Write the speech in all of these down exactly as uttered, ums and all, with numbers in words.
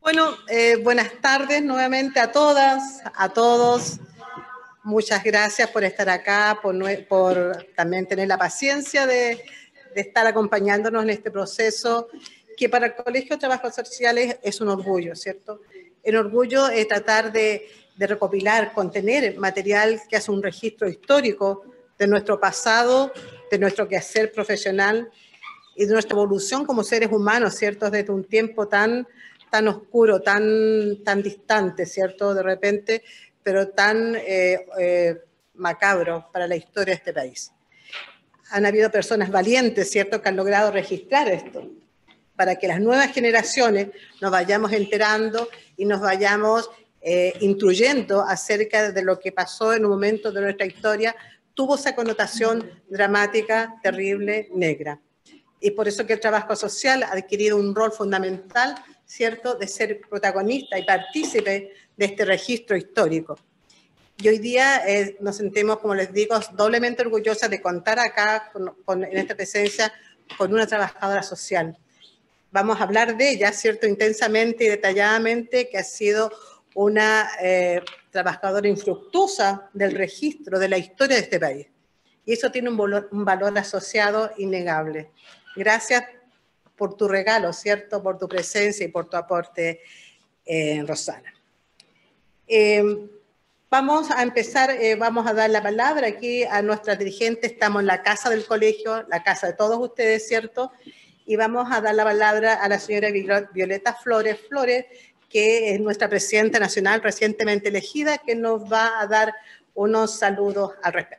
Bueno, eh, buenas tardes nuevamente a todas, a todos. Muchas gracias por estar acá, por, por también tener la paciencia de, de estar acompañándonos en este proceso, que para el Colegio de Trabajos Sociales es un orgullo, ¿cierto? El orgullo es tratar de, de recopilar, contener material que hace un registro histórico de nuestro pasado, de nuestro quehacer profesional y de nuestra evolución como seres humanos, ¿cierto? Desde un tiempo tan, tan oscuro, tan, tan distante, ¿cierto? De repente, pero tan eh, eh, macabro para la historia de este país. Han habido personas valientes, ¿cierto?, que han logrado registrar esto, para que las nuevas generaciones nos vayamos enterando y nos vayamos eh, instruyendo acerca de lo que pasó en un momento de nuestra historia, tuvo esa connotación dramática, terrible, negra. Y por eso que el trabajo social ha adquirido un rol fundamental, ¿cierto?, de ser protagonista y partícipe de este registro histórico. Y hoy día eh, nos sentimos, como les digo, doblemente orgullosas de contar acá, con, con, en esta presencia, con una trabajadora social. Vamos a hablar de ella, ¿cierto?, intensamente y detalladamente, que ha sido una eh, trabajadora infructuosa del registro de la historia de este país. Y eso tiene un valor, un valor asociado innegable. Gracias por tu regalo, ¿cierto?, por tu presencia y por tu aporte, eh, Rosana. Eh, vamos a empezar, eh, vamos a dar la palabra aquí a nuestras dirigentes. Estamos en la casa del colegio, la casa de todos ustedes, ¿cierto? Y vamos a dar la palabra a la señora Violeta Flores Flores, que es nuestra presidenta nacional recientemente elegida, que nos va a dar unos saludos al respecto.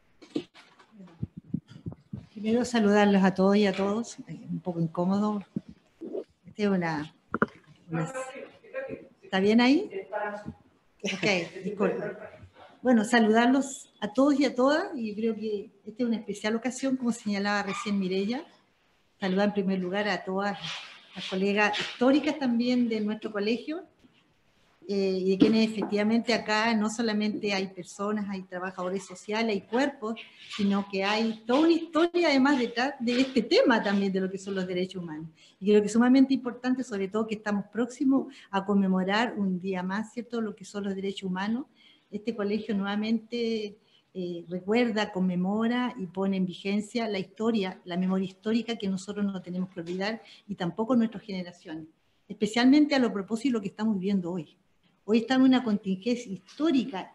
Primero saludarlos a todos y a todos, un poco incómodo. Este es una, una... ¿Está bien ahí? Ok, disculpen. Bueno, saludarlos a todos y a todas, y creo que esta es una especial ocasión, como señalaba recién Mireya. Saludar en primer lugar a todas las colegas históricas también de nuestro colegio, eh, y de quienes efectivamente acá no solamente hay personas, hay trabajadores sociales, hay cuerpos, sino que hay toda una historia además detrás de este tema también de lo que son los derechos humanos. Y creo que es sumamente importante, sobre todo que estamos próximos a conmemorar un día más, ¿cierto?, lo que son los derechos humanos. Este colegio nuevamente eh, recuerda, conmemora y pone en vigencia la historia, la memoria histórica que nosotros no tenemos que olvidar, y tampoco nuestras generaciones, especialmente a lo propósito de lo que estamos viviendo hoy. Hoy estamos en una contingencia histórica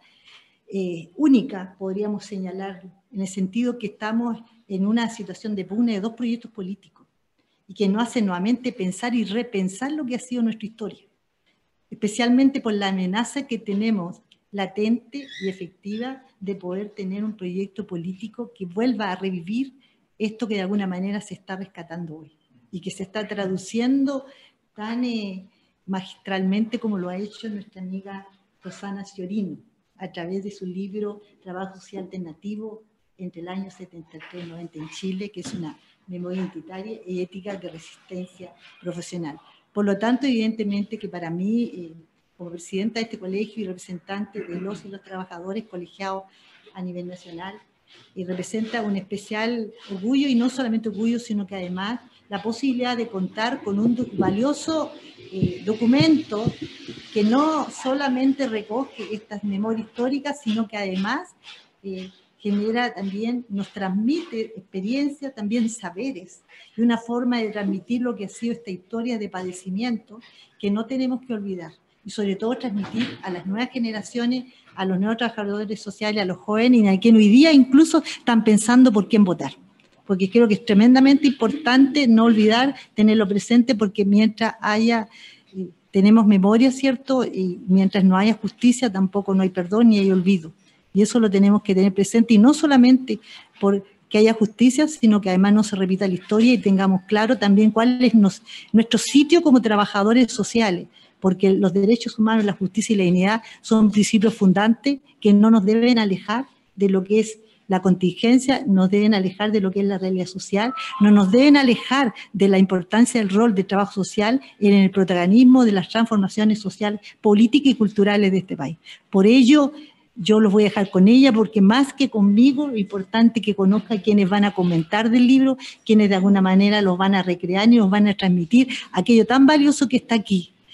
eh, única, podríamos señalar, en el sentido que estamos en una situación de pugna de dos proyectos políticos, y que nos hace nuevamente pensar y repensar lo que ha sido nuestra historia, especialmente por la amenaza que tenemos latente y efectiva de poder tener un proyecto político que vuelva a revivir esto que de alguna manera se está rescatando hoy, y que se está traduciendo tan... Eh, magistralmente como lo ha hecho nuestra amiga Rosana Sciorino a través de su libro Trabajo Social Alternativo entre el año setenta y tres y noventa en Chile, que es una memoria identitaria y ética de resistencia profesional. Por lo tanto, evidentemente que para mí, eh, como presidenta de este colegio y representante de los y los trabajadores colegiados a nivel nacional, y representa un especial orgullo, y no solamente orgullo, sino que además la posibilidad de contar con un valioso eh, documento que no solamente recoge estas memorias históricas, sino que además eh, genera también, nos transmite experiencia, también saberes, y una forma de transmitir lo que ha sido esta historia de padecimiento que no tenemos que olvidar, y sobre todo transmitir a las nuevas generaciones, a los nuevos trabajadores sociales, a los jóvenes, y a quienes hoy día incluso están pensando por quién votar. Porque creo que es tremendamente importante no olvidar, tenerlo presente, porque mientras haya, eh, tenemos memoria, ¿cierto?, y mientras no haya justicia, tampoco no hay perdón ni hay olvido. Y eso lo tenemos que tener presente, y no solamente por que haya justicia, sino que además no se repita la historia y tengamos claro también cuál es nos, nuestro sitio como trabajadores sociales, porque los derechos humanos, la justicia y la dignidad son principios fundantes que no nos deben alejar de lo que es la contingencia, nos deben alejar de lo que es la realidad social, no nos deben alejar de la importancia del rol de trabajo social en el protagonismo de las transformaciones sociales, políticas y culturales de este país. Por ello, yo los voy a dejar con ella, porque más que conmigo, es importante que conozcan quienes van a comentar del libro, quienes de alguna manera los van a recrear y nos van a transmitir aquello tan valioso que está aquí,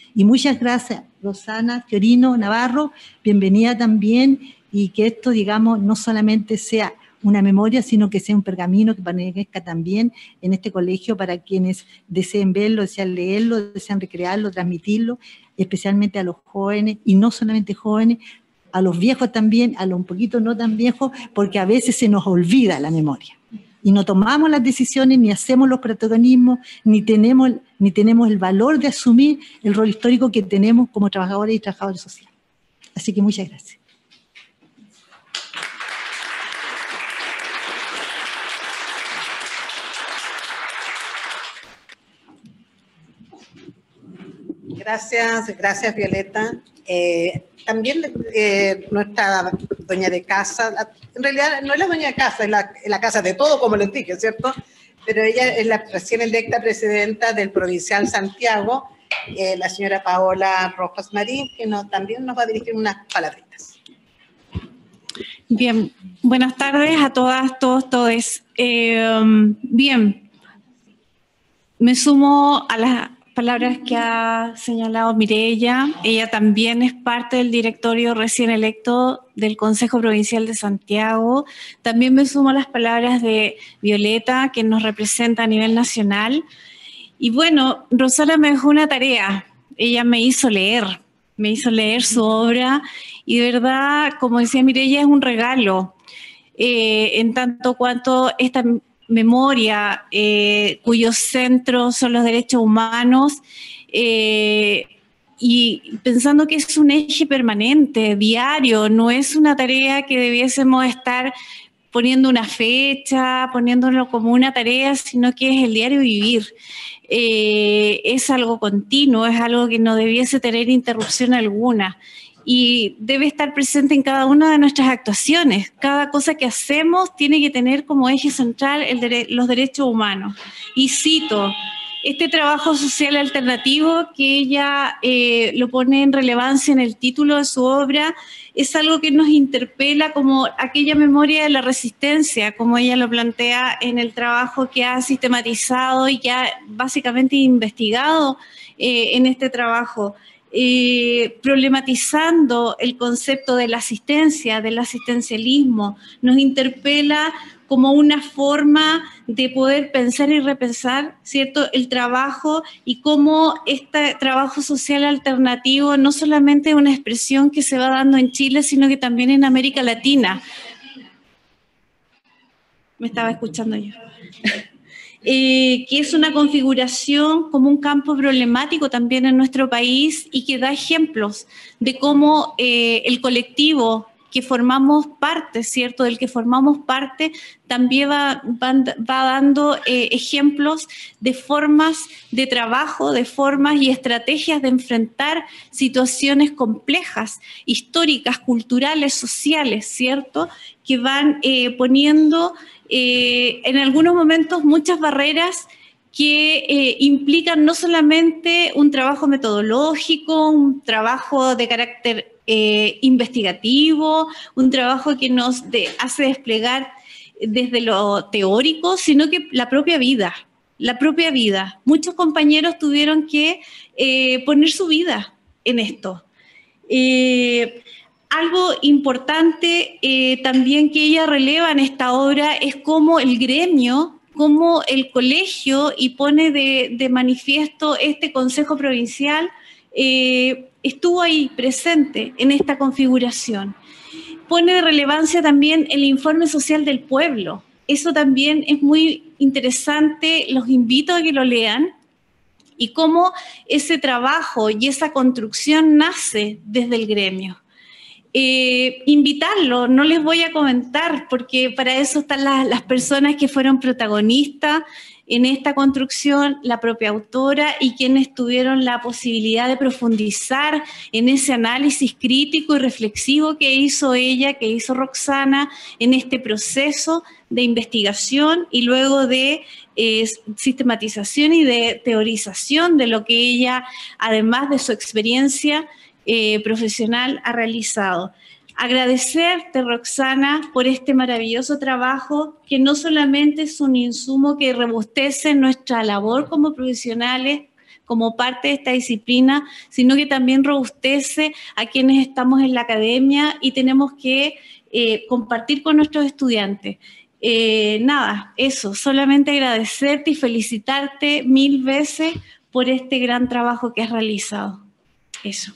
Y muchas gracias, Rosana, Fiorino, Navarro, bienvenida también, y que esto, digamos, no solamente sea una memoria, sino que sea un pergamino que permanezca también en este colegio para quienes deseen verlo, desean leerlo, desean recrearlo, transmitirlo, especialmente a los jóvenes, y no solamente jóvenes, a los viejos también, a los un poquito no tan viejos, porque a veces se nos olvida la memoria. Y no tomamos las decisiones, ni hacemos los protagonismos, ni tenemos, ni tenemos el valor de asumir el rol histórico que tenemos como trabajadores y trabajadores sociales. Así que muchas gracias. Gracias, gracias Violeta. Eh, también eh, nuestra dueña de casa, la, en realidad no es la dueña de casa, es la, es la casa de todo, como les dije, ¿cierto? Pero ella es la recién electa presidenta del Provincial Santiago, eh, la señora Paola Rojas Marín, que no, también nos va a dirigir unas palabritas. Bien, buenas tardes a todas, todos, todes. Eh, bien, me sumo a las palabras que ha señalado Mireya. Ella también es parte del directorio recién electo del Consejo Provincial de Santiago. También me sumo a las palabras de Violeta, que nos representa a nivel nacional. Y bueno, Rosana me dejó una tarea. Ella me hizo leer, me hizo leer su obra y de verdad, como decía Mireya, es un regalo. Eh, en tanto cuanto esta memoria, eh, cuyos centros son los derechos humanos, eh, y pensando que es un eje permanente, diario, no es una tarea que debiésemos estar poniendo una fecha, poniéndolo como una tarea, sino que es el diario vivir. Eh, es algo continuo, es algo que no debiese tener interrupción alguna. Y debe estar presente en cada una de nuestras actuaciones. Cada cosa que hacemos tiene que tener como eje central el dere- los derechos humanos. Y cito, este trabajo social alternativo que ella eh, lo pone en relevancia en el título de su obra, es algo que nos interpela como aquella memoria de la resistencia, como ella lo plantea en el trabajo que ha sistematizado y que ha básicamente investigado eh, en este trabajo. Eh, problematizando el concepto de la asistencia, del asistencialismo, nos interpela como una forma de poder pensar y repensar, ¿cierto?, el trabajo y cómo este trabajo social alternativo no solamente es una expresión que se va dando en Chile, sino que también en América Latina. Me estaba escuchando yo. Eh, que es una configuración como un campo problemático también en nuestro país y que da ejemplos de cómo eh, el colectivo que formamos parte, ¿cierto?, del que formamos parte, también va, va, va dando eh, ejemplos de formas de trabajo, de formas y estrategias de enfrentar situaciones complejas, históricas, culturales, sociales, ¿cierto?, que van eh, poniendo eh, en algunos momentos muchas barreras que eh, implican no solamente un trabajo metodológico, un trabajo de carácter eh, investigativo, un trabajo que nos de, hace desplegar desde lo teórico, sino que la propia vida, la propia vida. Muchos compañeros tuvieron que eh, poner su vida en esto. Eh, Algo importante eh, también que ella releva en esta obra es cómo el gremio, cómo el colegio, y pone de, de manifiesto este Consejo Provincial, eh, estuvo ahí presente en esta configuración. Pone de relevancia también el informe social del pueblo. Eso también es muy interesante, los invito a que lo lean, y cómo ese trabajo y esa construcción nace desde el gremio. Eh, invitarlo, no les voy a comentar porque para eso están las, las personas que fueron protagonistas en esta construcción, la propia autora y quienes tuvieron la posibilidad de profundizar en ese análisis crítico y reflexivo que hizo ella, que hizo Roxana en este proceso de investigación y luego de eh, sistematización y de teorización de lo que ella, además de su experiencia Eh, profesional, ha realizado. Agradecerte, Roxana, por este maravilloso trabajo que no solamente es un insumo que robustece nuestra labor como profesionales, como parte de esta disciplina, sino que también robustece a quienes estamos en la academia y tenemos que eh, compartir con nuestros estudiantes. Eh, nada, eso, solamente agradecerte y felicitarte mil veces por este gran trabajo que has realizado. Eso.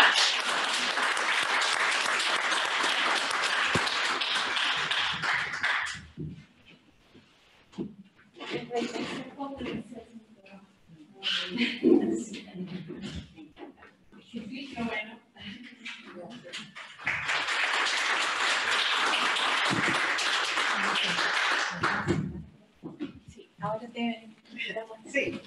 Sí.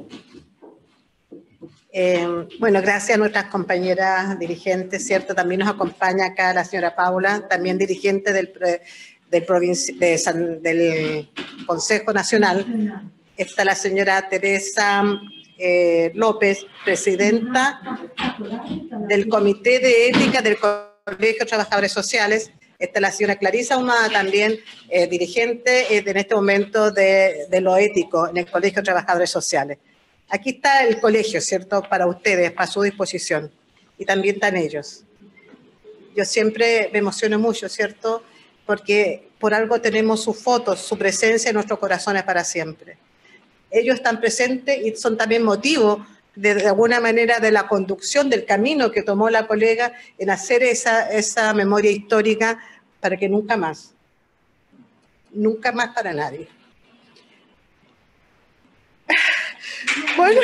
Eh, bueno, gracias a nuestras compañeras dirigentes, ¿cierto? También nos acompaña acá la señora Paula, también dirigente del, del, provinci- de San, del Consejo Nacional. Está la señora Teresa eh, López, presidenta del Comité de Ética del Colegio de Trabajadores Sociales. Está la señora Clarisa Ahumada, también eh, dirigente eh, en este momento de, de lo ético en el Colegio de Trabajadores Sociales. Aquí está el colegio, ¿cierto?, para ustedes, para su disposición. Y también están ellos. Yo siempre me emociono mucho, ¿cierto?, porque por algo tenemos sus fotos, su presencia en nuestros corazones para siempre. Ellos están presentes y son también motivo de, de alguna manera de la conducción del camino que tomó la colega en hacer esa, esa memoria histórica para que nunca más, nunca más para nadie. Bueno.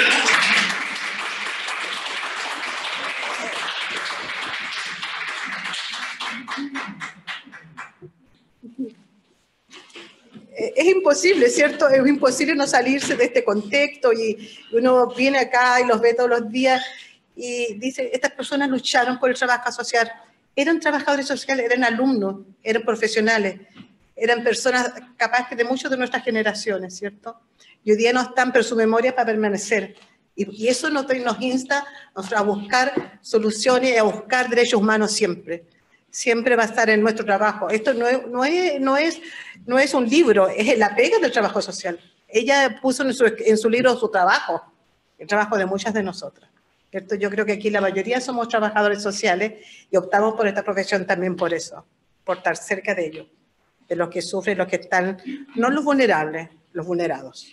Es imposible, ¿cierto? Es imposible no salirse de este contexto y uno viene acá y los ve todos los días y dice, estas personas lucharon por el trabajo social. Eran trabajadores sociales, eran alumnos, eran profesionales, eran personas capaces de muchas de nuestras generaciones, ¿cierto? Y hoy día no están, pero su memoria para permanecer. Y, y eso nos, nos insta a buscar soluciones y a buscar derechos humanos siempre. Siempre va a estar en nuestro trabajo. Esto no es, no es, no es, no es un libro, es la pega del trabajo social. Ella puso en su, en su libro su trabajo, el trabajo de muchas de nosotras, ¿cierto? Yo creo que aquí la mayoría somos trabajadores sociales y optamos por esta profesión también por eso, por estar cerca de ellos, de los que sufren, los que están, no los vulnerables, los vulnerados.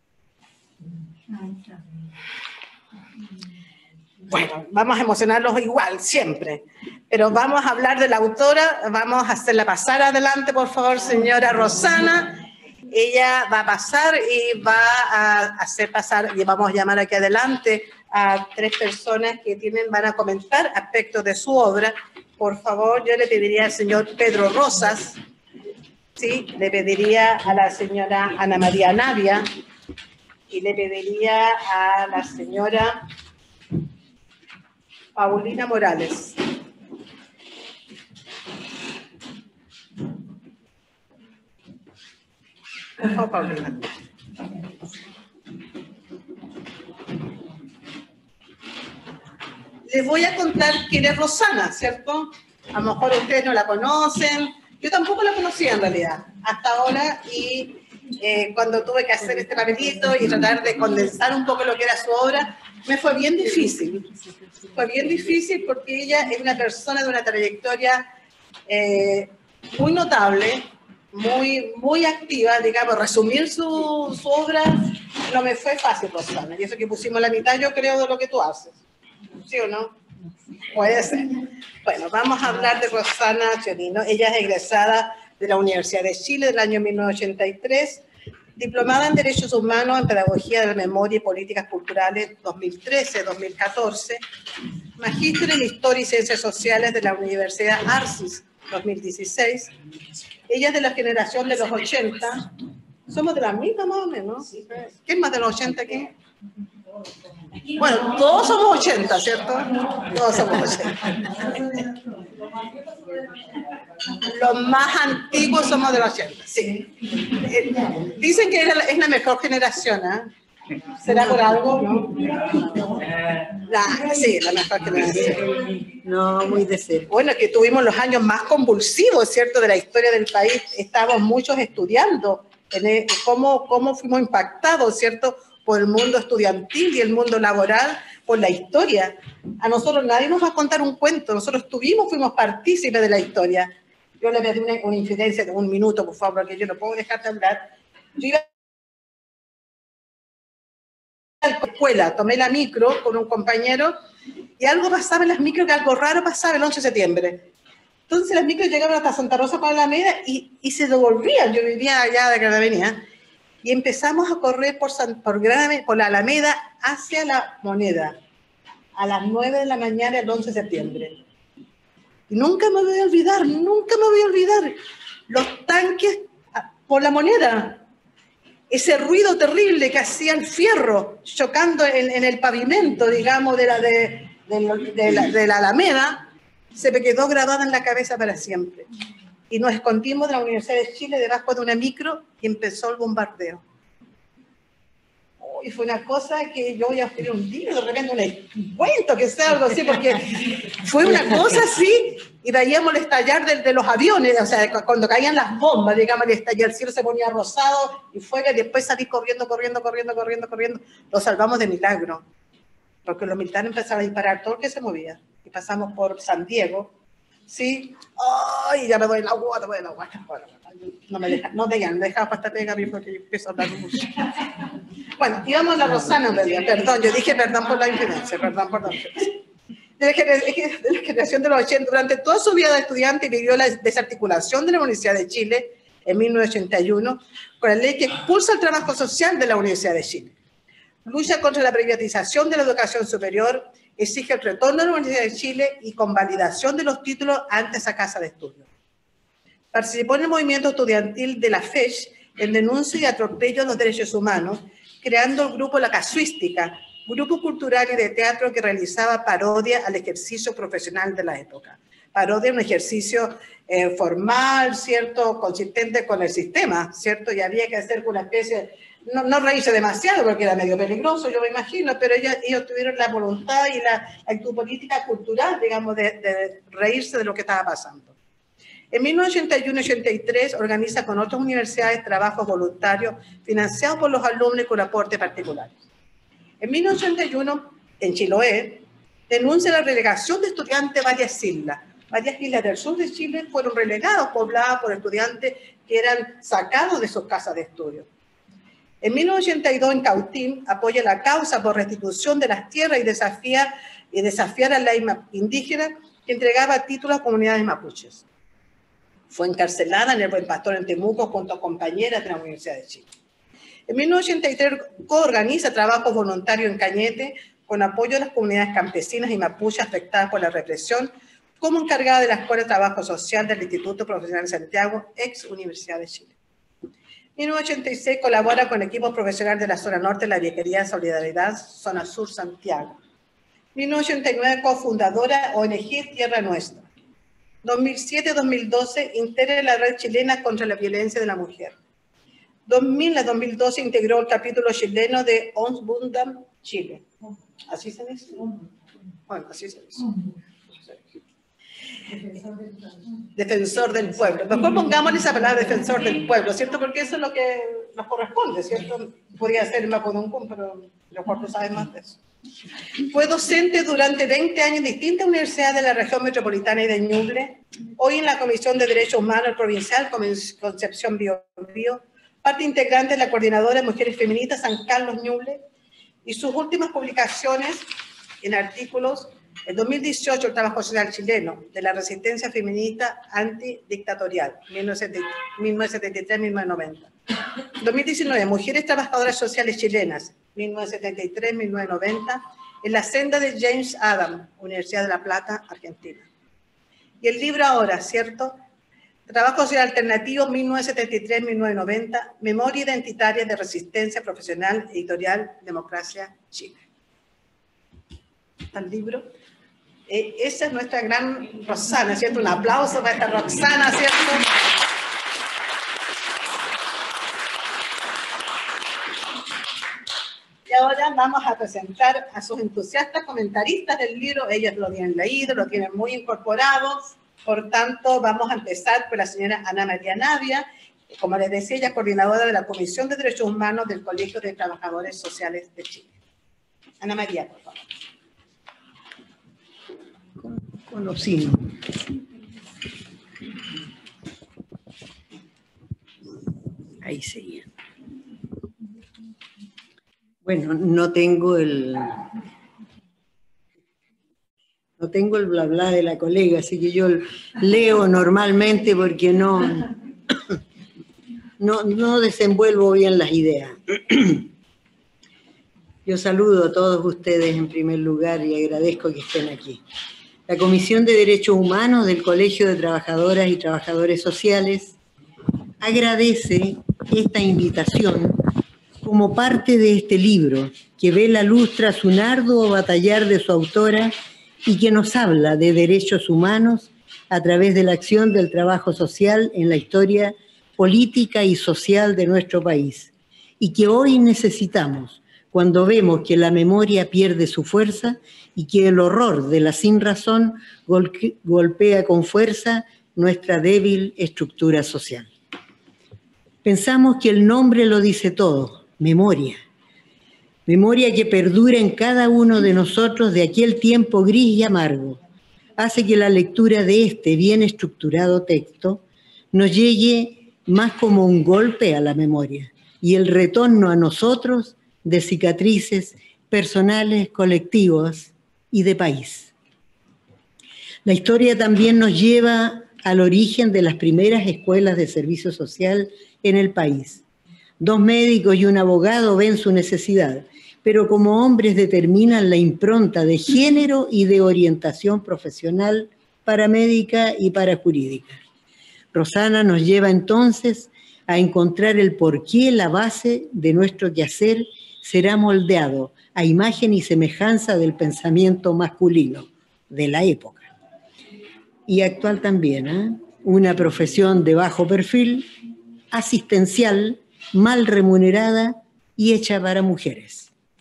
Bueno, vamos a emocionarlos igual, siempre. Pero vamos a hablar de la autora, vamos a hacerla pasar adelante, por favor, señora Rosana. Ella va a pasar y va a hacer pasar, y vamos a llamar aquí adelante a tres personas que tienen, van a comentar aspectos de su obra. Por favor, yo le pediría al señor Pedro Rosas, ¿sí? Le pediría a la señora Ana María Navia y le pediría a la señora Paulina Morales. Por favor, Paulina. Les voy a contar quién es Rosana, ¿cierto? A lo mejor ustedes no la conocen. Yo tampoco la conocía en realidad, hasta ahora, y eh, cuando tuve que hacer este papelito y tratar de condensar un poco lo que era su obra, me fue bien difícil. Fue bien difícil porque ella es una persona de una trayectoria eh, muy notable, muy, muy activa, digamos, resumir su, su obra no me fue fácil, Rosana, y eso que pusimos la mitad, yo creo, de lo que tú haces. ¿Sí o no? Puede ser. Bueno, vamos a hablar de Rosana Chorino. Ella es egresada de la Universidad de Chile del año mil novecientos ochenta y tres, diplomada en Derechos Humanos, en Pedagogía de la Memoria y Políticas Culturales dos mil trece dos mil catorce, magíster en Historia y Ciencias Sociales de la Universidad Arcis dos mil dieciséis. Ella es de la generación de los ochenta. Somos de la misma, más o menos. ¿Quién más de los ochenta aquí? Bueno, todos somos ochenta, ¿cierto? Todos somos ochenta. Los más antiguos somos de los ochenta, sí. Dicen que es la, es la mejor generación, ¿eh? ¿Será por algo? No. La, sí, la mejor generación. No, muy de cerca. Bueno, que tuvimos los años más convulsivos, ¿cierto?, de la historia del país. Estábamos muchos estudiando en el, cómo, cómo fuimos impactados, ¿cierto?, por el mundo estudiantil y el mundo laboral, por la historia. A nosotros nadie nos va a contar un cuento, nosotros estuvimos, fuimos partícipes de la historia. Yo le pedí una, una infidencia de un minuto, por favor, porque yo no puedo dejar de hablar. Yo iba a la escuela, tomé la micro con un compañero y algo pasaba en las micros, que algo raro pasaba el once de septiembre. Entonces las micros llegaban hasta Santa Rosa para la Alameda y, y se devolvían. Yo vivía allá de Gran Avenida. Y empezamos a correr por, San, por, Gran, por la Alameda hacia la Moneda, a las nueve de la mañana el once de septiembre. Y nunca me voy a olvidar, nunca me voy a olvidar los tanques por la Moneda. Ese ruido terrible que hacía el fierro chocando en, en el pavimento, digamos, de la, de, de, de, la, de la Alameda, se me quedó grabada en la cabeza para siempre. Y nos escondimos de la Universidad de Chile debajo de una micro y empezó el bombardeo. Oh, y fue una cosa que yo voy a escribir un libro, de repente un cuento, que sea algo así, porque fue una cosa así, y veíamos el estallar de, de los aviones, o sea, cuando caían las bombas, digamos, el estallar, el cielo se ponía rosado, y fue que después salí corriendo, corriendo, corriendo, corriendo, corriendo. Lo salvamos de milagro, porque los militares empezaron a disparar todo lo que se movía, y pasamos por San Diego. Sí, ay, ya me doy la guata, me doy la guata. Bueno, no me dejan, no dejan, me dejan para estar pega a mí porque yo empiezo a hablar mucho. Bueno, íbamos a la Rosana en realidad, perdón, yo dije perdón por la infidencia, perdón por la infidencia. De la generación de los ochenta, durante toda su vida de estudiante vivió la desarticulación de la Universidad de Chile en mil novecientos ochenta y uno, con la ley que expulsa el trabajo social de la Universidad de Chile. Lucha contra la privatización de la educación superior, exige el retorno a la Universidad de Chile y convalidación de los títulos ante esa casa de estudio. Participó en el movimiento estudiantil de la F E C en denuncia y atropello a los derechos humanos, creando el grupo La Casuística, grupo cultural y de teatro que realizaba parodia al ejercicio profesional de la época. Parodia un ejercicio eh, formal, ¿cierto?, consistente con el sistema, ¿cierto? Y había que hacer una especie, no, no reírse demasiado porque era medio peligroso, yo me imagino, pero ellos, ellos tuvieron la voluntad y la actitud política cultural, digamos, de, de reírse de lo que estaba pasando. En mil novecientos ochenta y uno ochenta y tres organiza con otras universidades trabajos voluntarios financiados por los alumnos con aportes particulares. En mil novecientos ochenta y uno, en Chiloé, denuncia la relegación de estudiantes de varias islas. Varias islas del sur de Chile fueron relegadas, pobladas por estudiantes que eran sacados de sus casas de estudio. En mil novecientos ochenta y dos, en Cautín, apoya la causa por restitución de las tierras y, desafía, y desafiar a la ley indígena que entregaba títulos a comunidades mapuches. Fue encarcelada en el Buen Pastor en Temuco junto a compañeras de la Universidad de Chile. En mil novecientos ochenta y tres coorganiza trabajos voluntarios en Cañete con apoyo a las comunidades campesinas y mapuches afectadas por la represión, como encargada de la Escuela de Trabajo Social del Instituto Profesional de Santiago, ex Universidad de Chile. En mil novecientos ochenta y seis colabora con equipos profesionales de la zona norte de la Vicaría de Solidaridad, zona sur Santiago. mil novecientos ochenta y nueve cofundadora O N G Tierra Nuestra. dos mil siete a dos mil doce integra la Red Chilena contra la Violencia de la Mujer. dos mil a dos mil doce integró el capítulo chileno de Ombudam Chile. ¿Así se dice? Bueno, así se dice. Defensor del pueblo. Mejor pongámosle esa palabra, defensor del pueblo, ¿cierto? Porque eso es lo que nos corresponde, ¿cierto? Podría ser Maponuncum, pero los cuartos saben más de eso. Fue docente durante veinte años en distintas universidades de la región metropolitana y de Ñuble. Hoy en la Comisión de Derechos Humanos Provincial Concepción Biobío, parte integrante de la Coordinadora de Mujeres Feministas San Carlos Ñuble, y sus últimas publicaciones en artículos: en dos mil dieciocho, el trabajo social chileno, de la resistencia feminista antidictatorial, mil novecientos setenta y tres a mil novecientos noventa. dos mil diecinueve, Mujeres Trabajadoras Sociales Chilenas, mil novecientos setenta y tres a mil novecientos noventa, en la senda de James Adam, Universidad de La Plata, Argentina. Y el libro ahora, ¿cierto? Trabajo Social Alternativo, mil novecientos setenta y tres a mil novecientos noventa, Memoria Identitaria de Resistencia Profesional, editorial Democracia Chile. ¿Está el libro? Eh, esa es nuestra gran Roxana, ¿cierto? Un aplauso para esta Roxana, ¿cierto? Y ahora vamos a presentar a sus entusiastas comentaristas del libro. Ellos lo tienen leído, lo tienen muy incorporado. Por tanto, vamos a empezar por la señora Ana María Navia, Como les decía, ella es coordinadora de la Comisión de Derechos Humanos del Colegio de Trabajadores Sociales de Chile. Ana María, por favor. Conocido. Ahí sería. Bueno, no tengo el... No tengo el bla bla de la colega, así que yo leo normalmente porque no, no, no desenvuelvo bien las ideas. Yo saludo a todos ustedes en primer lugar y agradezco que estén aquí. La Comisión de Derechos Humanos del Colegio de Trabajadoras y Trabajadores Sociales agradece esta invitación como parte de este libro que ve la luz tras un arduo batallar de su autora y que nos habla de derechos humanos a través de la acción del trabajo social en la historia política y social de nuestro país, y que hoy necesitamos cuando vemos que la memoria pierde su fuerza y que el horror de la sinrazón golpea con fuerza nuestra débil estructura social. Pensamos que el nombre lo dice todo, memoria. Memoria que perdura en cada uno de nosotros de aquel tiempo gris y amargo, hace que la lectura de este bien estructurado texto nos llegue más como un golpe a la memoria y el retorno a nosotros de cicatrices personales, colectivas y de país. La historia también nos lleva al origen de las primeras escuelas de servicio social en el país. Dos médicos y un abogado ven su necesidad, pero como hombres determinan la impronta de género y de orientación profesional paramédica y parajurídica. Rosana nos lleva entonces a encontrar el porqué la base de nuestro quehacer será moldeado a imagen y semejanza del pensamiento masculino de la época. Y actual también, ¿eh? Una profesión de bajo perfil, asistencial, mal remunerada y hecha para mujeres.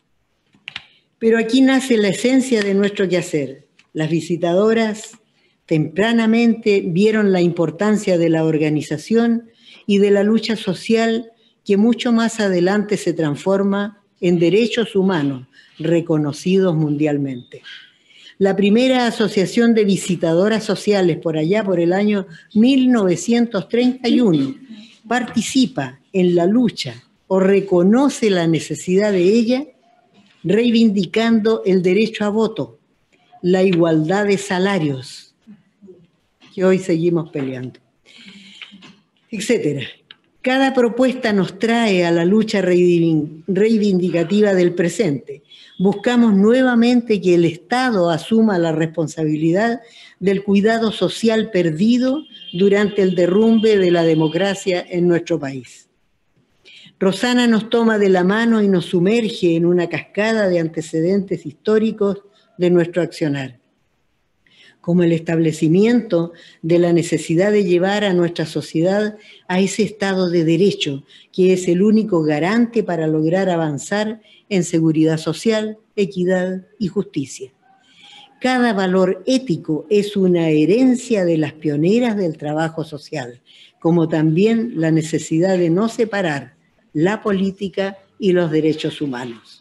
Pero aquí nace la esencia de nuestro quehacer. Las visitadoras tempranamente vieron la importancia de la organización y de la lucha social que mucho más adelante se transforma en derechos humanos reconocidos mundialmente. La primera asociación de visitadoras sociales por allá por el año mil novecientos treinta y uno participa en la lucha o reconoce la necesidad de ella, reivindicando el derecho a voto, la igualdad de salarios, que hoy seguimos peleando, etcétera. Cada propuesta nos trae a la lucha reivindicativa del presente. Buscamos nuevamente que el Estado asuma la responsabilidad del cuidado social perdido durante el derrumbe de la democracia en nuestro país. Rosana nos toma de la mano y nos sumerge en una cascada de antecedentes históricos de nuestro accionar, como el establecimiento de la necesidad de llevar a nuestra sociedad a ese estado de derecho, que es el único garante para lograr avanzar en seguridad social, equidad y justicia. Cada valor ético es una herencia de las pioneras del trabajo social, como también la necesidad de no separar la política y los derechos humanos.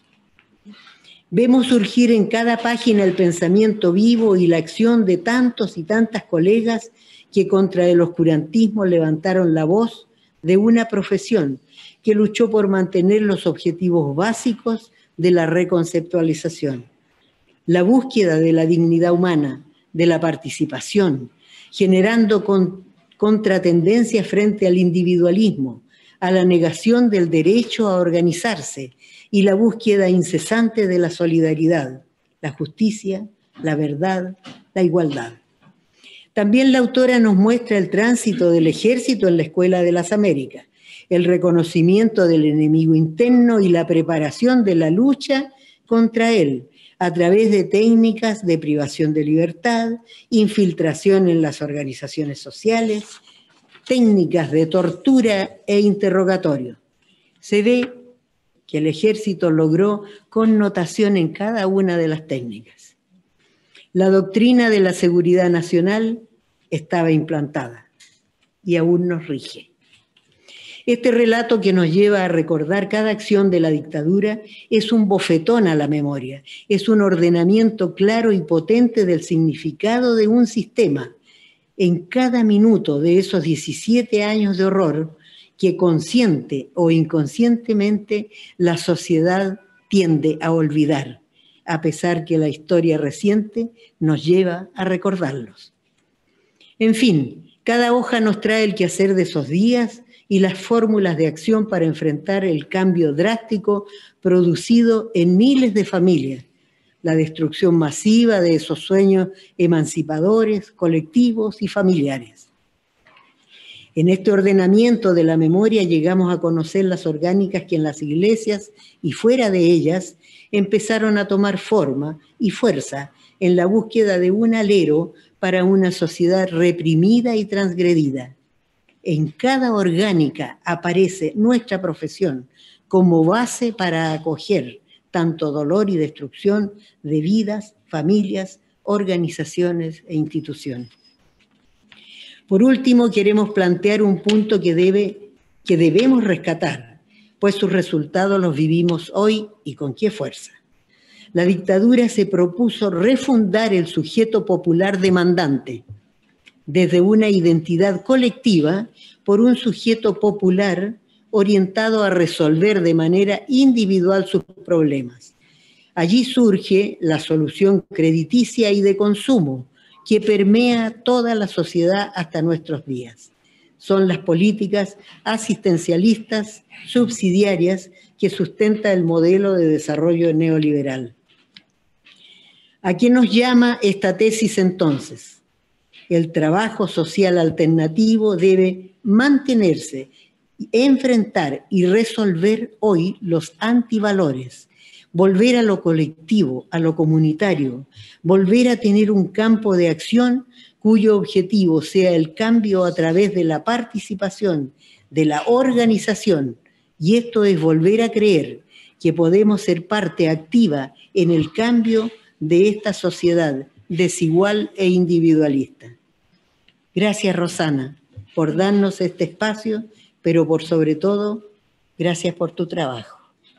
Vemos surgir en cada página el pensamiento vivo y la acción de tantos y tantas colegas que contra el oscurantismo levantaron la voz de una profesión que luchó por mantener los objetivos básicos de la reconceptualización. La búsqueda de la dignidad humana, de la participación, generando con, contratendencias frente al individualismo, a la negación del derecho a organizarse y la búsqueda incesante de la solidaridad, la justicia, la verdad, la igualdad. También la autora nos muestra el tránsito del ejército en la Escuela de las Américas, el reconocimiento del enemigo interno y la preparación de la lucha contra él, a través de técnicas de privación de libertad, infiltración en las organizaciones sociales, técnicas de tortura e interrogatorio. Se ve que el ejército logró connotación en cada una de las técnicas. La doctrina de la seguridad nacional estaba implantada y aún nos rige. Este relato que nos lleva a recordar cada acción de la dictadura es un bofetón a la memoria, es un ordenamiento claro y potente del significado de un sistema en cada minuto de esos diecisiete años de horror que consciente o inconscientemente la sociedad tiende a olvidar, a pesar que la historia reciente nos lleva a recordarlos. En fin, cada hoja nos trae el quehacer de esos días y las fórmulas de acción para enfrentar el cambio drástico producido en miles de familias, la destrucción masiva de esos sueños emancipadores, colectivos y familiares. En este ordenamiento de la memoria llegamos a conocer las orgánicas que en las iglesias y fuera de ellas empezaron a tomar forma y fuerza en la búsqueda de un alero para una sociedad reprimida y transgredida. En cada orgánica aparece nuestra profesión como base para acoger tanto dolor y destrucción de vidas, familias, organizaciones e instituciones. Por último, queremos plantear un punto que, debe, que debemos rescatar, pues sus resultados los vivimos hoy y con qué fuerza. La dictadura se propuso refundar el sujeto popular demandante desde una identidad colectiva por un sujeto popular orientado a resolver de manera individual sus problemas. Allí surge la solución crediticia y de consumo que permea toda la sociedad hasta nuestros días. Son las políticas asistencialistas subsidiarias que sustenta el modelo de desarrollo neoliberal. ¿A qué nos llama esta tesis entonces? El trabajo social alternativo debe mantenerse, enfrentar y resolver hoy los antivalores, volver a lo colectivo, a lo comunitario, volver a tener un campo de acción cuyo objetivo sea el cambio a través de la participación, de la organización, y esto es volver a creer que podemos ser parte activa en el cambio de esta sociedad desigual e individualista. Gracias, Rosana, por darnos este espacio, pero por sobre todo, gracias por tu trabajo.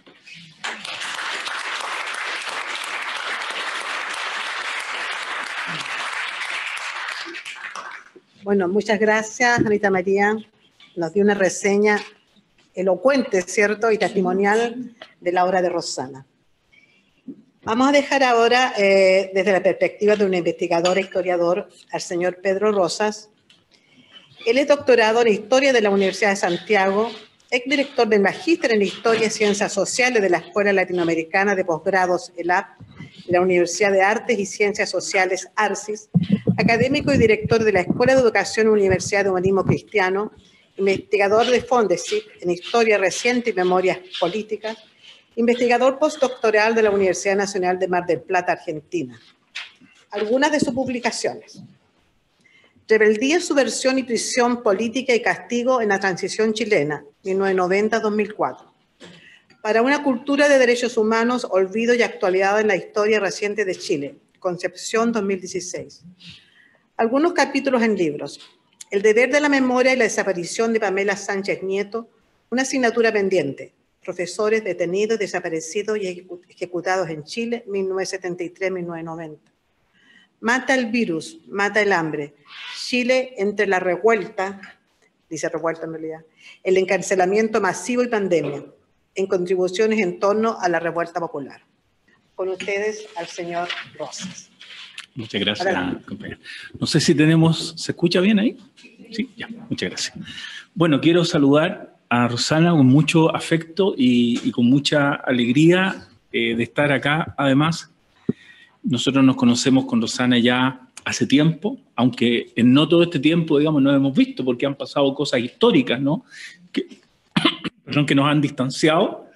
Bueno, muchas gracias, Anita María. Nos dio una reseña elocuente, ¿cierto?, y testimonial de la obra de Rosana. Vamos a dejar ahora, eh, desde la perspectiva de un investigador e historiador, al señor Pedro Rosas. Él es doctorado en Historia de la Universidad de Santiago, exdirector del Magíster en Historia y Ciencias Sociales de la Escuela Latinoamericana de Posgrados, E L A P, de la Universidad de Artes y Ciencias Sociales, ARCIS, académico y director de la Escuela de Educación Universidad de Humanismo Cristiano, investigador de Fondesit en Historia Reciente y Memorias Políticas, investigador postdoctoral de la Universidad Nacional de Mar del Plata, Argentina. Algunas de sus publicaciones: Rebeldía, subversión y prisión política y castigo en la transición chilena, mil novecientos noventa a dos mil cuatro. Para una cultura de derechos humanos, olvido y actualidad en la historia reciente de Chile, Concepción, dos mil dieciséis. Algunos capítulos en libros: El deber de la memoria y la desaparición de Pamela Sánchez Nieto, una asignatura pendiente, profesores detenidos, desaparecidos y ejecutados en Chile, mil novecientos setenta y tres a mil novecientos noventa. Mata el virus, mata el hambre. Chile entre la revuelta, dice revuelta en realidad, el encarcelamiento masivo y pandemia, en contribuciones en torno a la revuelta popular. Con ustedes, al señor Rosas. Muchas gracias, compañero. No sé si tenemos, ¿se escucha bien ahí? Sí, ya, muchas gracias. Bueno, quiero saludar a Rosana con mucho afecto y, y con mucha alegría eh, de estar acá. Además, nosotros nos conocemos con Rosana ya hace tiempo, aunque en no todo este tiempo, digamos, nos hemos visto porque han pasado cosas históricas, ¿no? Que, perdón, que nos han distanciado.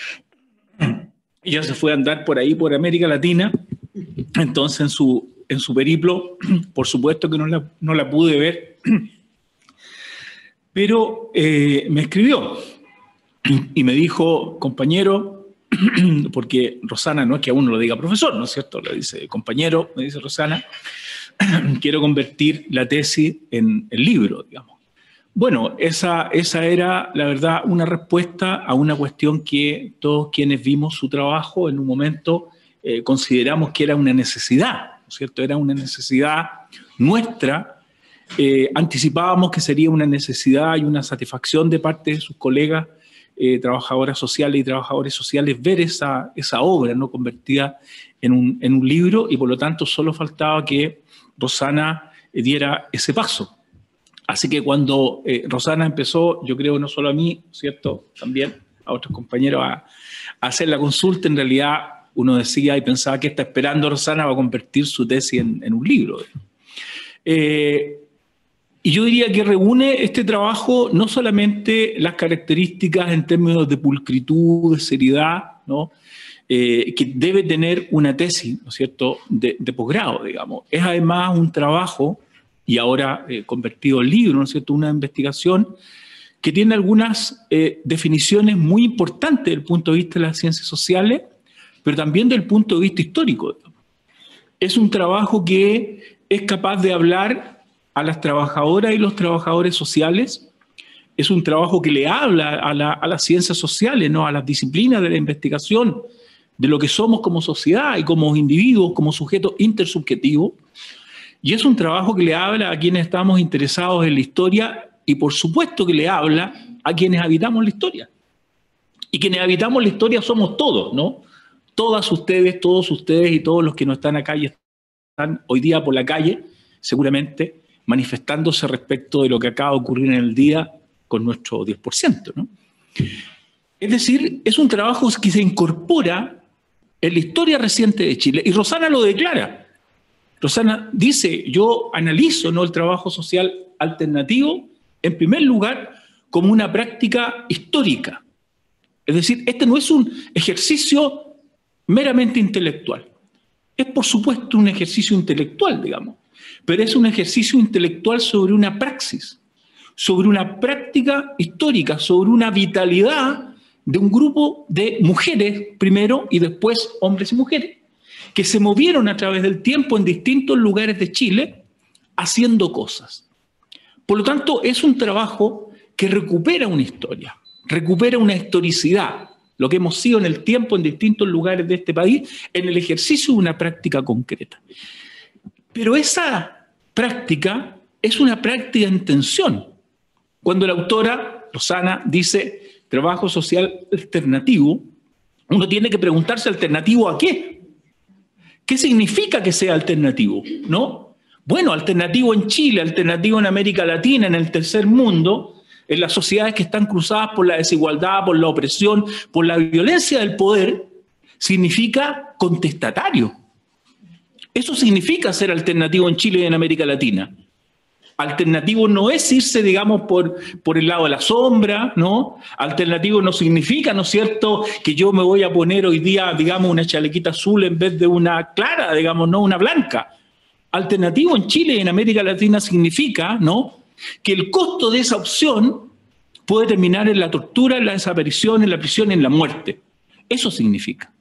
Ella se fue a andar por ahí, por América Latina. Entonces, en su, en su periplo, por supuesto que no la, no la pude ver, pero eh, me escribió y me dijo, compañero, porque Rosana no es que a uno lo diga profesor, ¿no es cierto? Le dice, compañero, me dice Rosana, quiero convertir la tesis en el libro, digamos, Bueno, esa, esa era, la verdad, una respuesta a una cuestión que todos quienes vimos su trabajo en un momento eh, consideramos que era una necesidad, ¿no es cierto? Era una necesidad nuestra. Eh, anticipábamos que sería una necesidad y una satisfacción de parte de sus colegas eh, trabajadoras sociales y trabajadores sociales ver esa, esa obra, ¿no?, convertida en un, en un libro, y por lo tanto solo faltaba que Rosana eh, diera ese paso. Así que cuando eh, Rosana empezó, yo creo no solo a mí, ¿cierto?, también a otros compañeros a, a hacer la consulta, en realidad uno decía y pensaba que está esperando Rosana va a convertir su tesis en, en un libro. Eh, Y yo diría que reúne este trabajo no solamente las características en términos de pulcritud, de seriedad, ¿no?, eh, que debe tener una tesis, ¿no es cierto?, de, de posgrado, digamos. Es además un trabajo, y ahora eh, convertido en libro, ¿no es cierto?, una investigación que tiene algunas eh, definiciones muy importantes desde el punto de vista de las ciencias sociales, pero también desde el punto de vista histórico. Es un trabajo que es capaz de hablar a las trabajadoras y los trabajadores sociales. Es un trabajo que le habla a, la, a las ciencias sociales, ¿no?, a las disciplinas de la investigación, de lo que somos como sociedad y como individuos, como sujetos intersubjetivos. Y es un trabajo que le habla a quienes estamos interesados en la historia y por supuesto que le habla a quienes habitamos la historia. Y quienes habitamos la historia somos todos, ¿no? Todas ustedes, todos ustedes y todos los que no están acá y están hoy día por la calle, seguramente, manifestándose respecto de lo que acaba de ocurrir en el día con nuestro diez por ciento, ¿no? Es decir, es un trabajo que se incorpora en la historia reciente de Chile, y Rosana lo declara. Rosana dice, yo analizo, ¿no?, el trabajo social alternativo, en primer lugar, como una práctica histórica. Es decir, este no es un ejercicio meramente intelectual. Es, por supuesto, un ejercicio intelectual, digamos, pero es un ejercicio intelectual sobre una praxis, sobre una práctica histórica, sobre una vitalidad de un grupo de mujeres primero y después hombres y mujeres, que se movieron a través del tiempo en distintos lugares de Chile haciendo cosas. Por lo tanto, es un trabajo que recupera una historia, recupera una historicidad, lo que hemos sido en el tiempo en distintos lugares de este país, en el ejercicio de una práctica concreta. Pero esa práctica es una práctica en tensión. Cuando la autora, Rosana, dice trabajo social alternativo, uno tiene que preguntarse alternativo a qué. ¿Qué significa que sea alternativo? ¿No? Bueno, alternativo en Chile, alternativo en América Latina, en el tercer mundo, en las sociedades que están cruzadas por la desigualdad, por la opresión, por la violencia del poder, significa contestatario. Eso significa ser alternativo en Chile y en América Latina. Alternativo no es irse, digamos, por, por el lado de la sombra, ¿no? Alternativo no significa, ¿no es cierto?, que yo me voy a poner hoy día, digamos, una chalequita azul en vez de una clara, digamos, no una blanca. Alternativo en Chile y en América Latina significa, ¿no?, que el costo de esa opción puede terminar en la tortura, en la desaparición, en la prisión, en la muerte. Eso significa.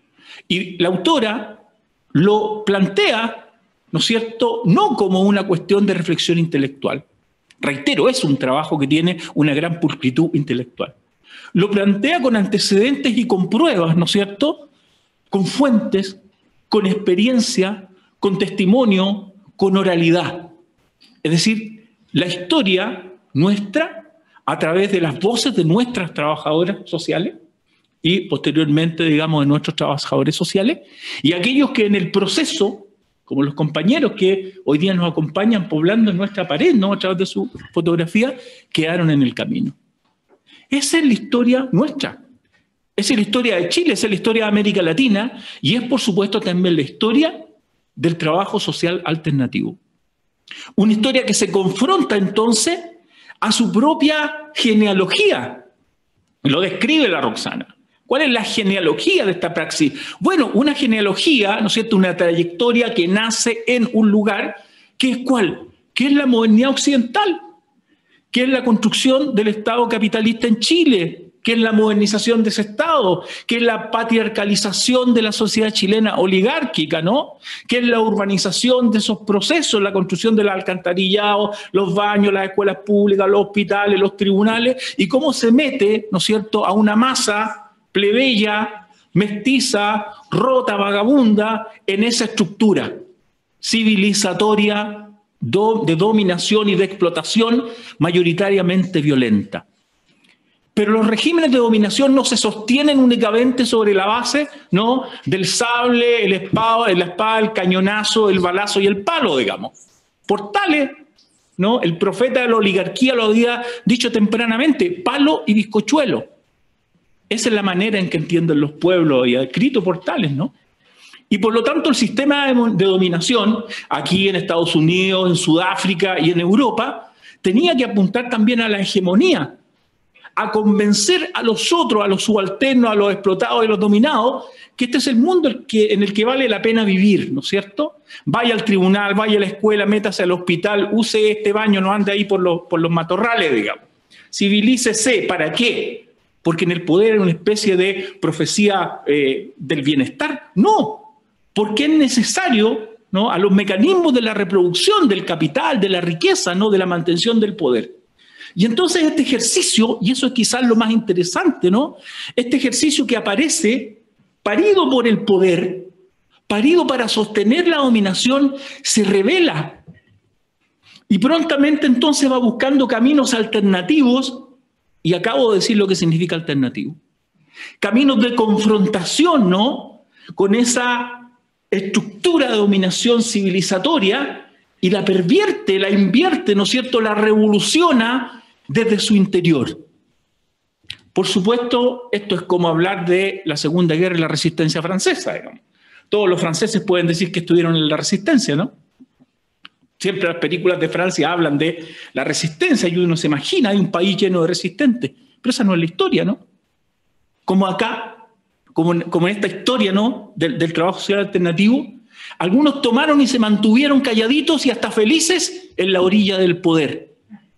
Y la autora lo plantea, ¿no es cierto?, no como una cuestión de reflexión intelectual. Reitero, es un trabajo que tiene una gran pulcritud intelectual. Lo plantea con antecedentes y con pruebas, ¿no es cierto?, con fuentes, con experiencia, con testimonio, con oralidad. Es decir, la historia nuestra, a través de las voces de nuestras trabajadoras sociales, y posteriormente, digamos, de nuestros trabajadores sociales, y aquellos que en el proceso, como los compañeros que hoy día nos acompañan poblando en nuestra pared, ¿no?, a través de su fotografía, quedaron en el camino. Esa es la historia nuestra. Esa es la historia de Chile, esa es la historia de América Latina, y es, por supuesto, también la historia del trabajo social alternativo. Una historia que se confronta, entonces, a su propia genealogía. Lo describe la Roxana. ¿Cuál es la genealogía de esta praxis? Bueno, una genealogía, ¿no es cierto?, una trayectoria que nace en un lugar, que es ¿cuál? Que es la modernidad occidental, que es la construcción del Estado capitalista en Chile, que es la modernización de ese Estado, que es la patriarcalización de la sociedad chilena oligárquica, ¿no? Que es la urbanización de esos procesos, la construcción del alcantarillado, los baños, las escuelas públicas, los hospitales, los tribunales, y cómo se mete, ¿no es cierto?, a una masa plebeya, mestiza, rota, vagabunda, en esa estructura civilizatoria de dominación y de explotación mayoritariamente violenta. Pero los regímenes de dominación no se sostienen únicamente sobre la base, ¿no?, del sable, el espada, la espada, el cañonazo, el balazo y el palo, digamos. Por tales, ¿no?, el profeta de la oligarquía lo había dicho tempranamente, palo y bizcochuelo. Esa es la manera en que entienden los pueblos y ha escrito por tales, ¿no? Y por lo tanto el sistema de, de dominación, aquí en Estados Unidos, en Sudáfrica y en Europa, tenía que apuntar también a la hegemonía, a convencer a los otros, a los subalternos, a los explotados y los dominados, que este es el mundo el que, en el que vale la pena vivir, ¿no es cierto? Vaya al tribunal, vaya a la escuela, métase al hospital, use este baño, no ande ahí por los, por los matorrales, digamos. Civilícese, ¿para qué? Porque en el poder es una especie de profecía eh, del bienestar. No, porque es necesario, ¿no?, a los mecanismos de la reproducción del capital, de la riqueza, ¿no?, de la mantención del poder. Y entonces este ejercicio, y eso es quizás lo más interesante, ¿no?, este ejercicio que aparece parido por el poder, parido para sostener la dominación, se revela. Y prontamente entonces va buscando caminos alternativos, y acabo de decir lo que significa alternativo. Caminos de confrontación, ¿no?, con esa estructura de dominación civilizatoria, y la pervierte, la invierte, ¿no es cierto?, la revoluciona desde su interior. Por supuesto, esto es como hablar de la Segunda Guerra y la resistencia francesa, digamos. Todos los franceses pueden decir que estuvieron en la resistencia, ¿no? Siempre las películas de Francia hablan de la resistencia y uno se imagina, hay un país lleno de resistentes, pero esa no es la historia, ¿no? Como acá, como en, como en esta historia, ¿no?, del, del trabajo social alternativo, algunos tomaron y se mantuvieron calladitos y hasta felices en la orilla del poder.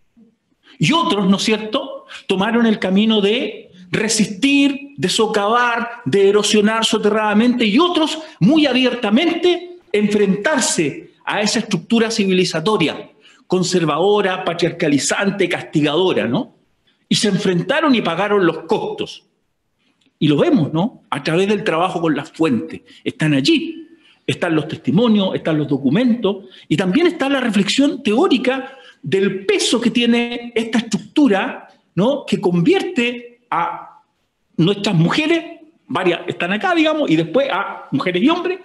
Y otros, ¿no es cierto?, tomaron el camino de resistir, de socavar, de erosionar soterradamente, y otros, muy abiertamente, enfrentarse a esa estructura civilizatoria, conservadora, patriarcalizante, castigadora, ¿no? Y se enfrentaron y pagaron los costos. Y lo vemos, ¿no?, a través del trabajo con las fuentes. Están allí, están los testimonios, están los documentos, y también está la reflexión teórica del peso que tiene esta estructura, ¿no?, que convierte a nuestras mujeres, varias están acá, digamos, y después a mujeres y hombres,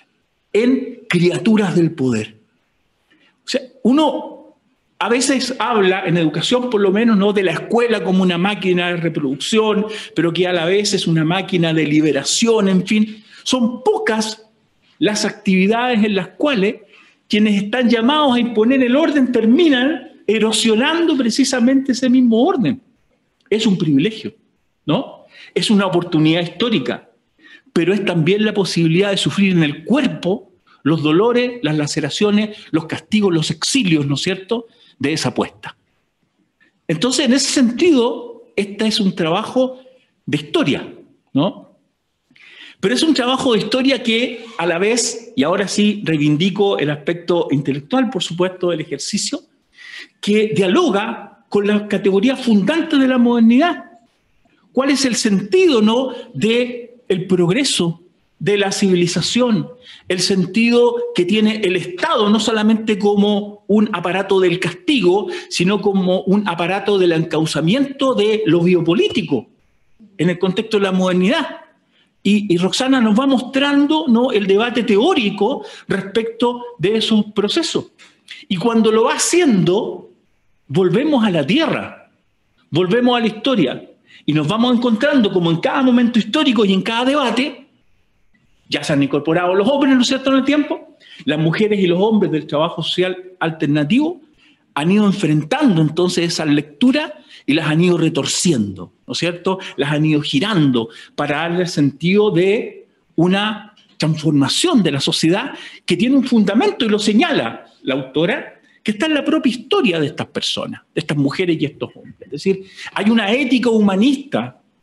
en criaturas del poder. O sea, uno a veces habla, en educación por lo menos, ¿no?, de la escuela como una máquina de reproducción, pero que a la vez es una máquina de liberación, en fin. Son pocas las actividades en las cuales quienes están llamados a imponer el orden terminan erosionando precisamente ese mismo orden. Es un privilegio, ¿no? Es una oportunidad histórica, pero es también la posibilidad de sufrir en el cuerpo los dolores, las laceraciones, los castigos, los exilios, ¿no es cierto?, de esa apuesta. Entonces, en ese sentido, este es un trabajo de historia, ¿no? Pero es un trabajo de historia que a la vez, y ahora sí reivindico el aspecto intelectual, por supuesto, del ejercicio, que dialoga con las categorías fundantes de la modernidad. ¿Cuál es el sentido, ¿no?, del progreso, de la civilización, el sentido que tiene el Estado, no solamente como un aparato del castigo, sino como un aparato del encauzamiento de lo biopolítico en el contexto de la modernidad? Y, y Roxana nos va mostrando, ¿no?, el debate teórico respecto de esos procesos. Y cuando lo va haciendo, volvemos a la tierra, volvemos a la historia, y nos vamos encontrando, como en cada momento histórico y en cada debate, ya se han incorporado los hombres, ¿no es cierto?, en el tiempo, las mujeres y los hombres del trabajo social alternativo han ido enfrentando entonces esas lecturas y las han ido retorciendo, ¿no es cierto?, las han ido girando para darle el sentido de una transformación de la sociedad que tiene un fundamento, y lo señala la autora, que está en la propia historia de estas personas, de estas mujeres y estos hombres. Es decir, hay una ética humanista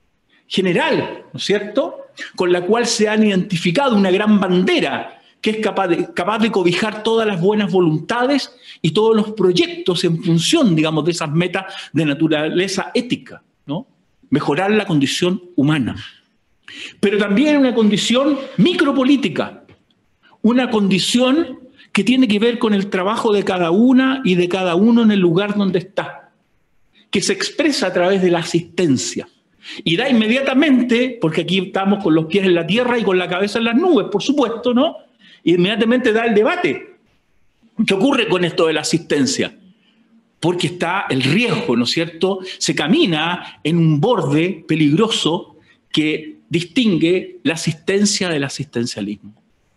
general, ¿no es cierto?, con la cual se han identificado una gran bandera que es capaz de, capaz de cobijar todas las buenas voluntades y todos los proyectos en función, digamos, de esas metas de naturaleza ética, ¿no? Mejorar la condición humana. Pero también una condición micropolítica, una condición que tiene que ver con el trabajo de cada una y de cada uno en el lugar donde está, que se expresa a través de la asistencia. Y da inmediatamente, porque aquí estamos con los pies en la tierra y con la cabeza en las nubes, por supuesto, ¿no? Inmediatamente da el debate. ¿Qué ocurre con esto de la asistencia? Porque está el riesgo, ¿no es cierto? Se camina en un borde peligroso que distingue la asistencia del asistencialismo.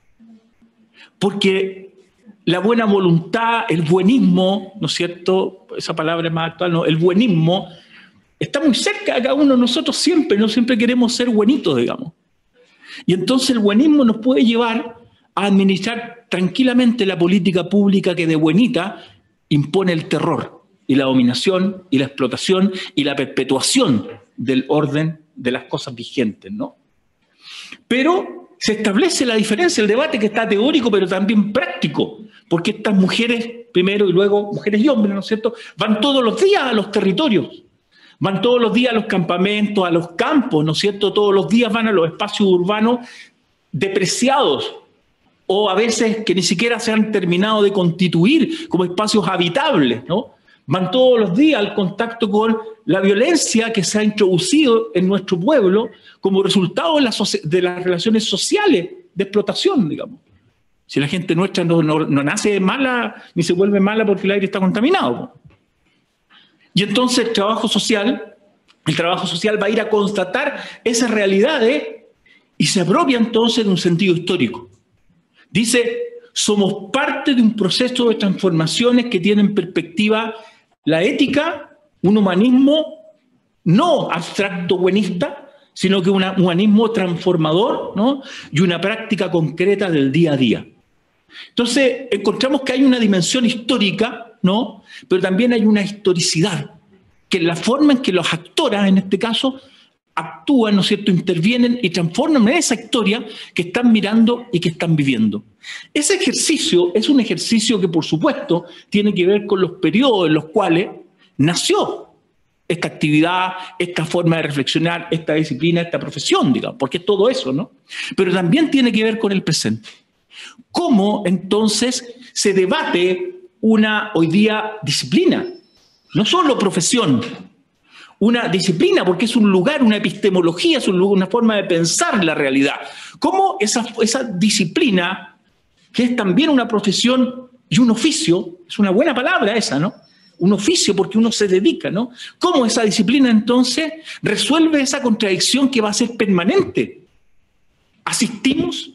Porque la buena voluntad, el buenismo, ¿no es cierto? Esa palabra es más actual, ¿no? El buenismo está muy cerca de cada uno de nosotros siempre, no siempre queremos ser buenitos, digamos. Y entonces el buenismo nos puede llevar a administrar tranquilamente la política pública que de buenita impone el terror y la dominación y la explotación y la perpetuación del orden de las cosas vigentes, ¿no? Pero se establece la diferencia, el debate que está teórico pero también práctico, porque estas mujeres, primero y luego mujeres y hombres, ¿no es cierto?, van todos los días a los territorios, van todos los días a los campamentos, a los campos, ¿no es cierto?, todos los días van a los espacios urbanos depreciados, o a veces que ni siquiera se han terminado de constituir como espacios habitables, ¿no? Van todos los días al contacto con la violencia que se ha introducido en nuestro pueblo como resultado de las, de las relaciones sociales de explotación, digamos. Si la gente nuestra no, no, no nace mala ni se vuelve mala porque el aire está contaminado, ¿no? Y entonces el trabajo social, el trabajo social va a ir a constatar esas realidades y se apropia entonces de un sentido histórico. Dice, somos parte de un proceso de transformaciones que tienen en perspectiva la ética, un humanismo no abstracto buenista, sino que un humanismo transformador, ¿no?, y una práctica concreta del día a día. Entonces, encontramos que hay una dimensión histórica, ¿no?, pero también hay una historicidad, que es la forma en que los actores, en este caso, actúan, ¿no es cierto?, intervienen y transforman en esa historia que están mirando y que están viviendo. Ese ejercicio es un ejercicio que, por supuesto, tiene que ver con los periodos en los cuales nació esta actividad, esta forma de reflexionar, esta disciplina, esta profesión, digamos, porque es todo eso, ¿no? Pero también tiene que ver con el presente. ¿Cómo, entonces, se debate una, hoy día, disciplina? No solo profesión, una disciplina, porque es un lugar, una epistemología, es un lugar, una forma de pensar la realidad. ¿Cómo esa, esa disciplina, que es también una profesión y un oficio, es una buena palabra esa, ¿no? Un oficio porque uno se dedica, ¿no? ¿Cómo esa disciplina entonces resuelve esa contradicción que va a ser permanente? ¿Asistimos?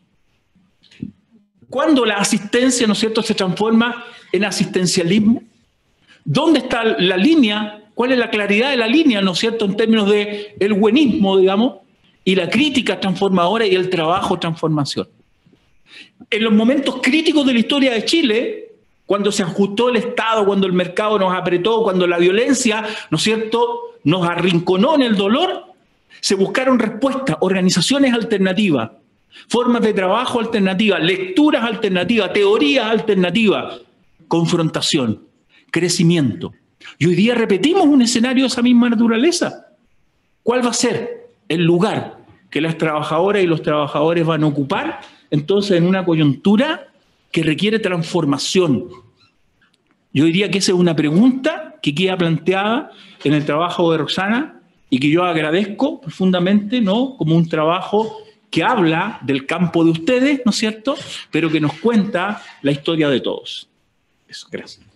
¿Cuándo la asistencia, ¿no es cierto?, se transforma en asistencialismo? ¿Dónde está la línea? ¿Cuál es la claridad de la línea, ¿no es cierto?, en términos de el buenismo, digamos, y la crítica transformadora y el trabajo transformación? En los momentos críticos de la historia de Chile, cuando se ajustó el Estado, cuando el mercado nos apretó, cuando la violencia, ¿no es cierto?, nos arrinconó en el dolor, se buscaron respuestas, organizaciones alternativas, formas de trabajo alternativas, lecturas alternativas, teorías alternativas, confrontación, crecimiento. Y hoy día repetimos un escenario de esa misma naturaleza. ¿Cuál va a ser el lugar que las trabajadoras y los trabajadores van a ocupar entonces en una coyuntura que requiere transformación? Yo diría que esa es una pregunta que queda planteada en el trabajo de Roxana y que yo agradezco profundamente, ¿no?, como un trabajo que habla del campo de ustedes, ¿no es cierto?, pero que nos cuenta la historia de todos. Eso, gracias.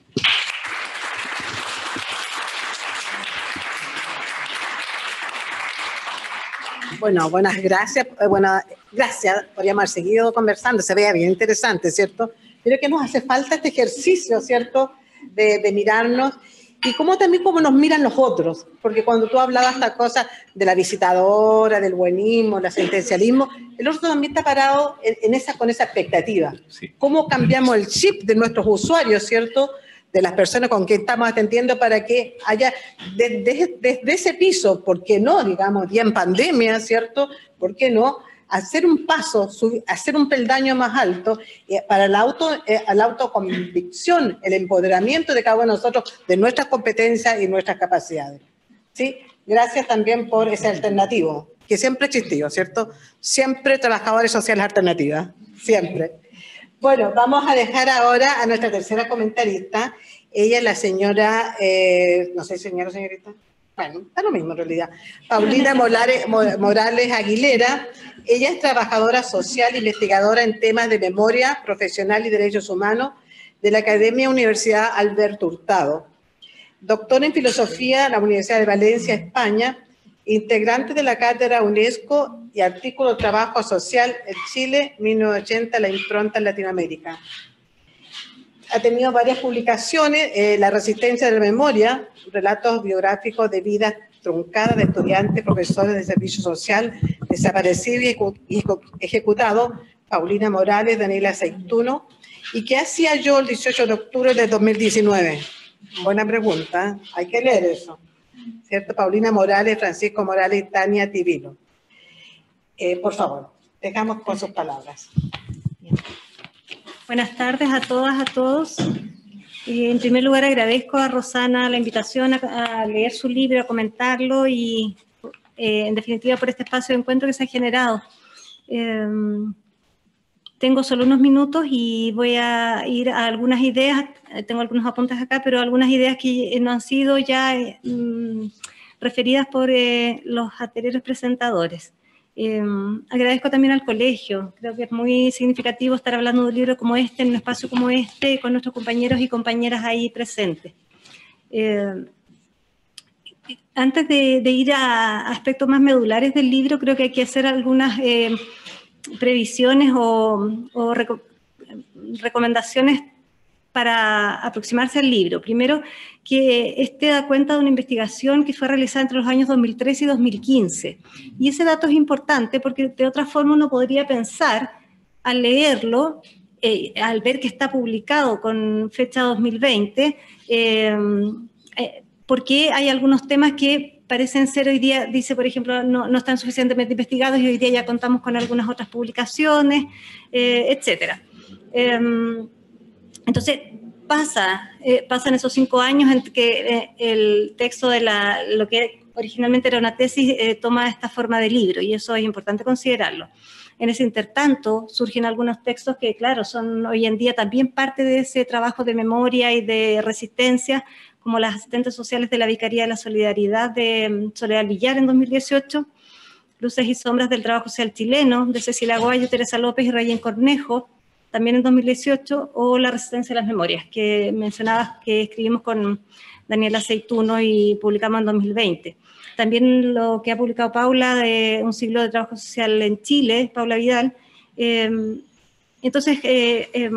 Bueno, buenas gracias. Bueno, gracias. Podríamos haber seguido conversando. Se veía bien interesante, ¿cierto? Pero que nos hace falta este ejercicio, ¿cierto?, de, de mirarnos y cómo también cómo nos miran los otros. Porque cuando tú hablabas esta cosa de la visitadora, del buenismo, del asistencialismo, el otro también está parado en, en esa, con esa expectativa. Sí. ¿Cómo cambiamos el chip de nuestros usuarios, ¿cierto?, de las personas con quien estamos atendiendo para que haya desde de, de, de ese piso, ¿por qué no? Digamos, ya en pandemia, ¿cierto? ¿Por qué no? Hacer un paso, subir, hacer un peldaño más alto eh, para la, auto, eh, la autoconvicción, el empoderamiento de cada uno de nosotros, de nuestras competencias y nuestras capacidades. ¿Sí? Gracias también por ese alternativo, que siempre ha existido, ¿cierto? Siempre trabajadores sociales alternativas, siempre. Bueno, vamos a dejar ahora a nuestra tercera comentarista. Ella es la señora, eh, no sé, señora o señorita, bueno, está lo mismo en realidad, Paulina Morales, Morales Aguilera. Ella es trabajadora social, investigadora en temas de memoria profesional y derechos humanos de la Academia Universidad Alberto Hurtado. Doctora en Filosofía en la Universidad de Valencia, España, integrante de la Cátedra UNESCO y artículo Trabajo Social en Chile, mil novecientos ochenta, la impronta en Latinoamérica. Ha tenido varias publicaciones, eh, La resistencia de la memoria, relatos biográficos de vidas truncadas de estudiantes, profesores de servicio social, desaparecidos y ejecutados, Paulina Morales, Daniela Aceituno. ¿Y qué hacía yo el dieciocho de octubre de dos mil diecinueve? Buena pregunta, hay que leer eso. ¿Cierto? Paulina Morales, Francisco Morales y Tania Tivino. Eh, por favor, dejamos con sus palabras. Buenas tardes a todas, a todos. Eh, en primer lugar, agradezco a Rosana la invitación a, a leer su libro, a comentarlo y, eh, en definitiva, por este espacio de encuentro que se ha generado. Eh, tengo solo unos minutos y voy a ir a algunas ideas, tengo algunos apuntes acá, pero algunas ideas que no han sido ya eh, referidas por eh, los anteriores presentadores. Eh, agradezco también al colegio, creo que es muy significativo estar hablando de un libro como este, en un espacio como este, con nuestros compañeros y compañeras ahí presentes. Eh, antes de, de ir a aspectos más medulares del libro, creo que hay que hacer algunas eh, previsiones o, o reco recomendaciones para aproximarse al libro. Primero, que este da cuenta de una investigación que fue realizada entre los años dos mil trece y dos mil quince. Y ese dato es importante porque de otra forma uno podría pensar, al leerlo, eh, al ver que está publicado con fecha dos mil veinte, eh, eh, porque hay algunos temas que parecen ser hoy día, dice por ejemplo, no, no están suficientemente investigados y hoy día ya contamos con algunas otras publicaciones, eh, etcétera. Eh, entonces, pasa, eh, pasan esos cinco años en que eh, el texto de la, lo que originalmente era una tesis eh, toma esta forma de libro y eso es importante considerarlo. En ese intertanto surgen algunos textos que, claro, son hoy en día también parte de ese trabajo de memoria y de resistencia, como las asistentes sociales de la Vicaría de la Solidaridad de Soledad Villar en dos mil dieciocho, Luces y Sombras del Trabajo Social Chileno de Cecilia Aguayo, Teresa López y Rayén Cornejo, también en dos mil dieciocho, o La resistencia de las memorias, que mencionabas que escribimos con Daniela Aceituno y publicamos en dos mil veinte. También lo que ha publicado Paula de Un siglo de trabajo social en Chile, Paula Vidal. Eh, entonces, eh, eh,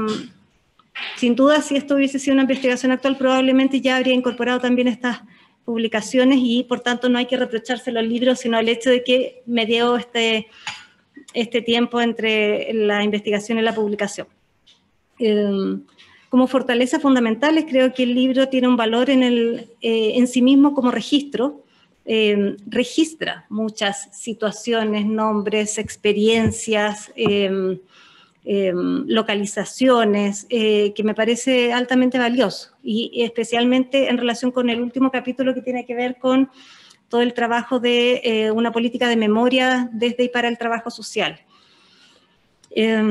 sin duda, si esto hubiese sido una investigación actual, probablemente ya habría incorporado también estas publicaciones y, por tanto, no hay que reprochárselo al libro, sino el hecho de que me dio este... este tiempo entre la investigación y la publicación. Eh, como fortalezas fundamentales, creo que el libro tiene un valor en, el, eh, en sí mismo como registro. Eh, registra muchas situaciones, nombres, experiencias, eh, eh, localizaciones, eh, que me parece altamente valioso, y especialmente en relación con el último capítulo que tiene que ver con todo el trabajo de eh, una política de memoria desde y para el trabajo social. Eh,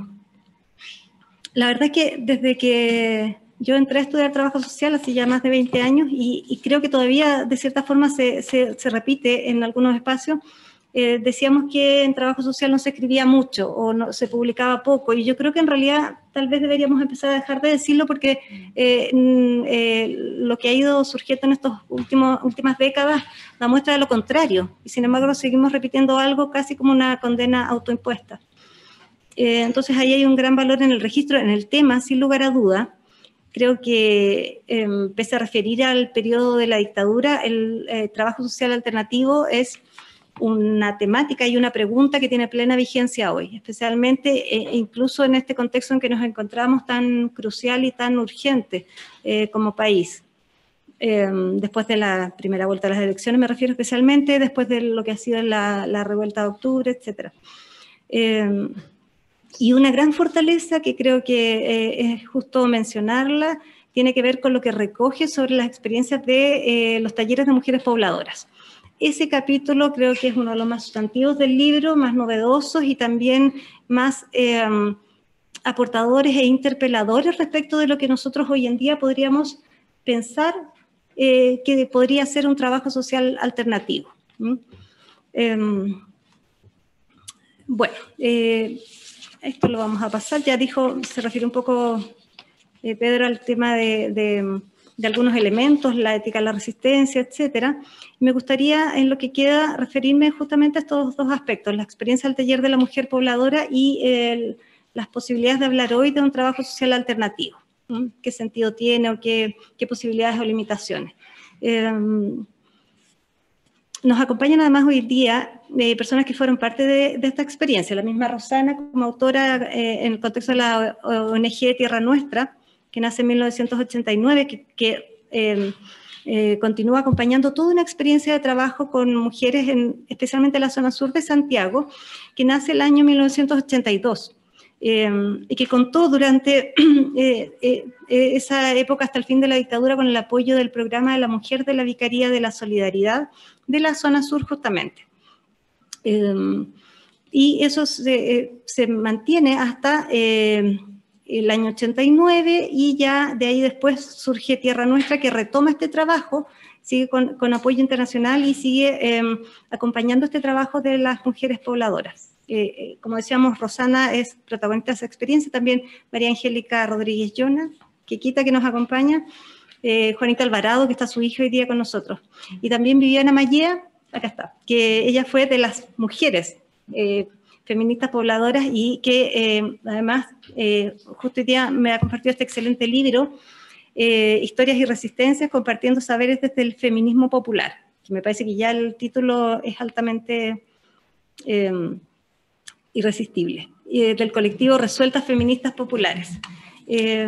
la verdad es que desde que yo entré a estudiar trabajo social hace ya más de veinte años y, y creo que todavía de cierta forma se, se, se repite en algunos espacios, eh, decíamos que en trabajo social no se escribía mucho o no, se publicaba poco, y yo creo que en realidad tal vez deberíamos empezar a dejar de decirlo porque eh, eh, lo que ha ido surgiendo en estas últimas décadas da muestra de lo contrario, y sin embargo seguimos repitiendo algo casi como una condena autoimpuesta. Eh, entonces ahí hay un gran valor en el registro, en el tema, sin lugar a duda. Creo que, eh, pese a referir al periodo de la dictadura, el eh, trabajo social alternativo es una temática y una pregunta que tiene plena vigencia hoy, especialmente eh, incluso en este contexto en que nos encontramos tan crucial y tan urgente eh, como país. Eh, después de la primera vuelta de las elecciones, me refiero especialmente después de lo que ha sido la, la revuelta de octubre, etcétera. Eh, y una gran fortaleza que creo que eh, es justo mencionarla, tiene que ver con lo que recoge sobre las experiencias de eh, los talleres de mujeres pobladoras. Ese capítulo creo que es uno de los más sustantivos del libro, más novedosos y también más eh, aportadores e interpeladores respecto de lo que nosotros hoy en día podríamos pensar eh, que podría ser un trabajo social alternativo. ¿Mm? Eh, bueno, eh, esto lo vamos a pasar. Ya dijo, se refiere un poco eh, Pedro al tema de, de, de algunos elementos, la ética de la resistencia, etcétera. Me gustaría, en lo que queda, referirme justamente a estos dos aspectos, la experiencia del taller de la mujer pobladora y el, las posibilidades de hablar hoy de un trabajo social alternativo. ¿Mm? ¿Qué sentido tiene o qué, qué posibilidades o limitaciones? Eh, nos acompañan además hoy día eh, personas que fueron parte de, de esta experiencia. La misma Rosana, como autora eh, en el contexto de la O N G Tierra Nuestra, que nace en mil novecientos ochenta y nueve, que, que eh, eh, continúa acompañando toda una experiencia de trabajo con mujeres, en, especialmente en la zona sur de Santiago, que nace el año mil novecientos ochenta y dos. Eh, y que contó durante eh, eh, esa época hasta el fin de la dictadura con el apoyo del programa de la mujer de la Vicaría de la Solidaridad de la zona sur justamente. Eh, y eso se, se mantiene hasta eh, el año ochenta y nueve y ya de ahí después surge Tierra Nuestra, que retoma este trabajo, sigue con, con apoyo internacional y sigue eh, acompañando este trabajo de las mujeres pobladoras. Eh, como decíamos, Rosana es protagonista de esa experiencia, también María Angélica Rodríguez Llona, Quiquita, que nos acompaña, eh, Juanita Alvarado, que está su hija hoy día con nosotros, y también Viviana Mallea, acá está, que ella fue de las mujeres eh, feministas pobladoras y que eh, además eh, justo hoy día me ha compartido este excelente libro, eh, Historias y Resistencias, compartiendo saberes desde el feminismo popular, que me parece que ya el título es altamente eh, irresistible, eh, del colectivo Resueltas Feministas Populares. Eh,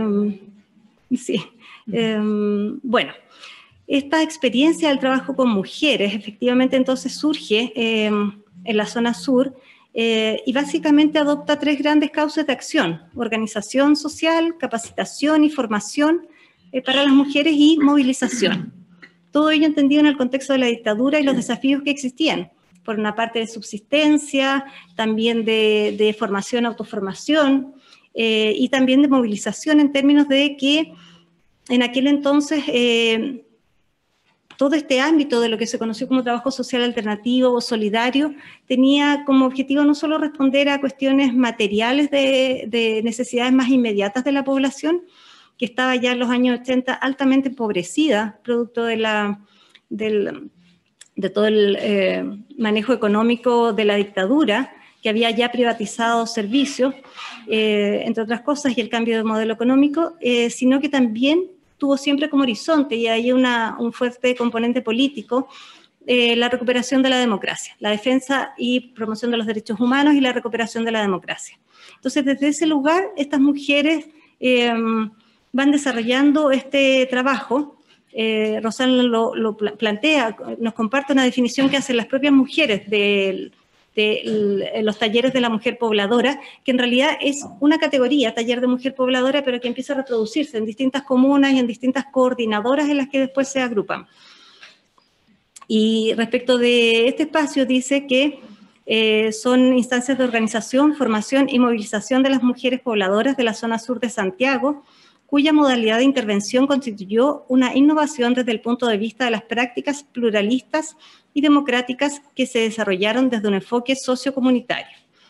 sí, eh, bueno, esta experiencia del trabajo con mujeres efectivamente entonces surge eh, en la zona sur eh, y básicamente adopta tres grandes causas de acción: organización social, capacitación y formación eh, para las mujeres y movilización. Todo ello entendido en el contexto de la dictadura y los desafíos que existían, por una parte de subsistencia, también de, de formación, autoformación, eh, y también de movilización en términos de que en aquel entonces eh, todo este ámbito de lo que se conoció como trabajo social alternativo o solidario tenía como objetivo no solo responder a cuestiones materiales de, de necesidades más inmediatas de la población, que estaba ya en los años ochenta altamente empobrecida, producto de la, del, de todo el eh, manejo económico de la dictadura, que había ya privatizado servicios, eh, entre otras cosas, y el cambio de modelo económico, eh, sino que también tuvo siempre como horizonte, y hay una, un fuerte componente político, eh, la recuperación de la democracia, la defensa y promoción de los derechos humanos y la recuperación de la democracia. Entonces, desde ese lugar, estas mujeres eh, van desarrollando este trabajo. Eh, Rosana lo, lo plantea, nos comparte una definición que hacen las propias mujeres de, de, de los talleres de la mujer pobladora, que en realidad es una categoría, taller de mujer pobladora, pero que empieza a reproducirse en distintas comunas y en distintas coordinadoras en las que después se agrupan. Y respecto de este espacio dice que eh, son instancias de organización, formación y movilización de las mujeres pobladoras de la zona sur de Santiago, cuya modalidad de intervención constituyó una innovación desde el punto de vista de las prácticas pluralistas y democráticas que se desarrollaron desde un enfoque sociocomunitario.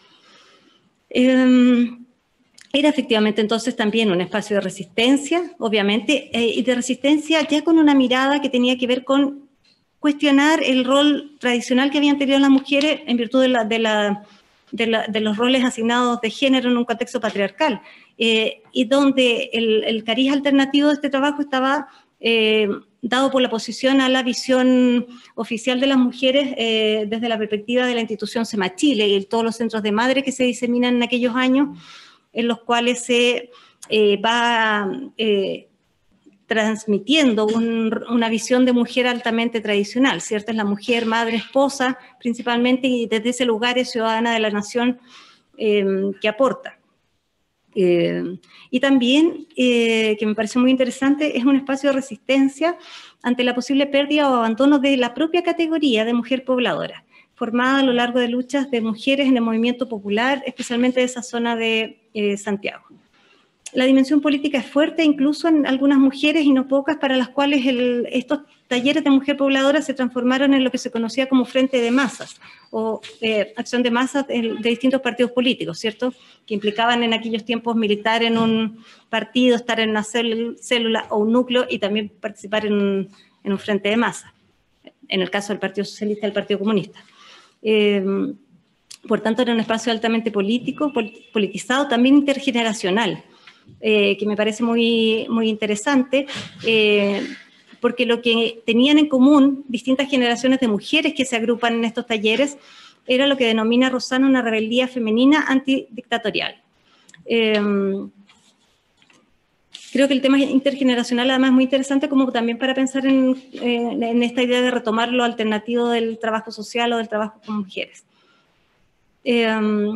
Eh, era efectivamente entonces también un espacio de resistencia, obviamente, eh, y de resistencia ya con una mirada que tenía que ver con cuestionar el rol tradicional que habían tenido las mujeres en virtud de, la, de, la, de, la, de los roles asignados de género en un contexto patriarcal. Eh, y donde el, el cariz alternativo de este trabajo estaba eh, dado por la oposición a la visión oficial de las mujeres eh, desde la perspectiva de la institución SEMA Chile y todos los centros de madre que se diseminan en aquellos años, en los cuales se eh, va eh, transmitiendo un, una visión de mujer altamente tradicional, ¿cierto? Es la mujer, madre, esposa, principalmente, y desde ese lugar es ciudadana de la nación eh, que aporta. Eh, y también, eh, que me pareció muy interesante, es un espacio de resistencia ante la posible pérdida o abandono de la propia categoría de mujer pobladora, formada a lo largo de luchas de mujeres en el movimiento popular, especialmente de esa zona de eh, Santiago. La dimensión política es fuerte, incluso en algunas mujeres y no pocas, para las cuales el, estos talleres de mujer pobladora se transformaron en lo que se conocía como frente de masas, o eh, acción de masas de, de distintos partidos políticos, ¿cierto? Que implicaban en aquellos tiempos militar en un partido, estar en una célula o un núcleo y también participar en un, en un frente de masas, en el caso del Partido Socialista y del Partido Comunista. Eh, por tanto, era un espacio altamente político, politizado, también intergeneracional. Eh, que me parece muy, muy interesante, eh, porque lo que tenían en común distintas generaciones de mujeres que se agrupan en estos talleres era lo que denomina Rosana una rebeldía femenina antidictatorial. Eh, creo que el tema intergeneracional además es muy interesante como también para pensar en, en, en esta idea de retomar lo alternativo del trabajo social o del trabajo con mujeres. Eh,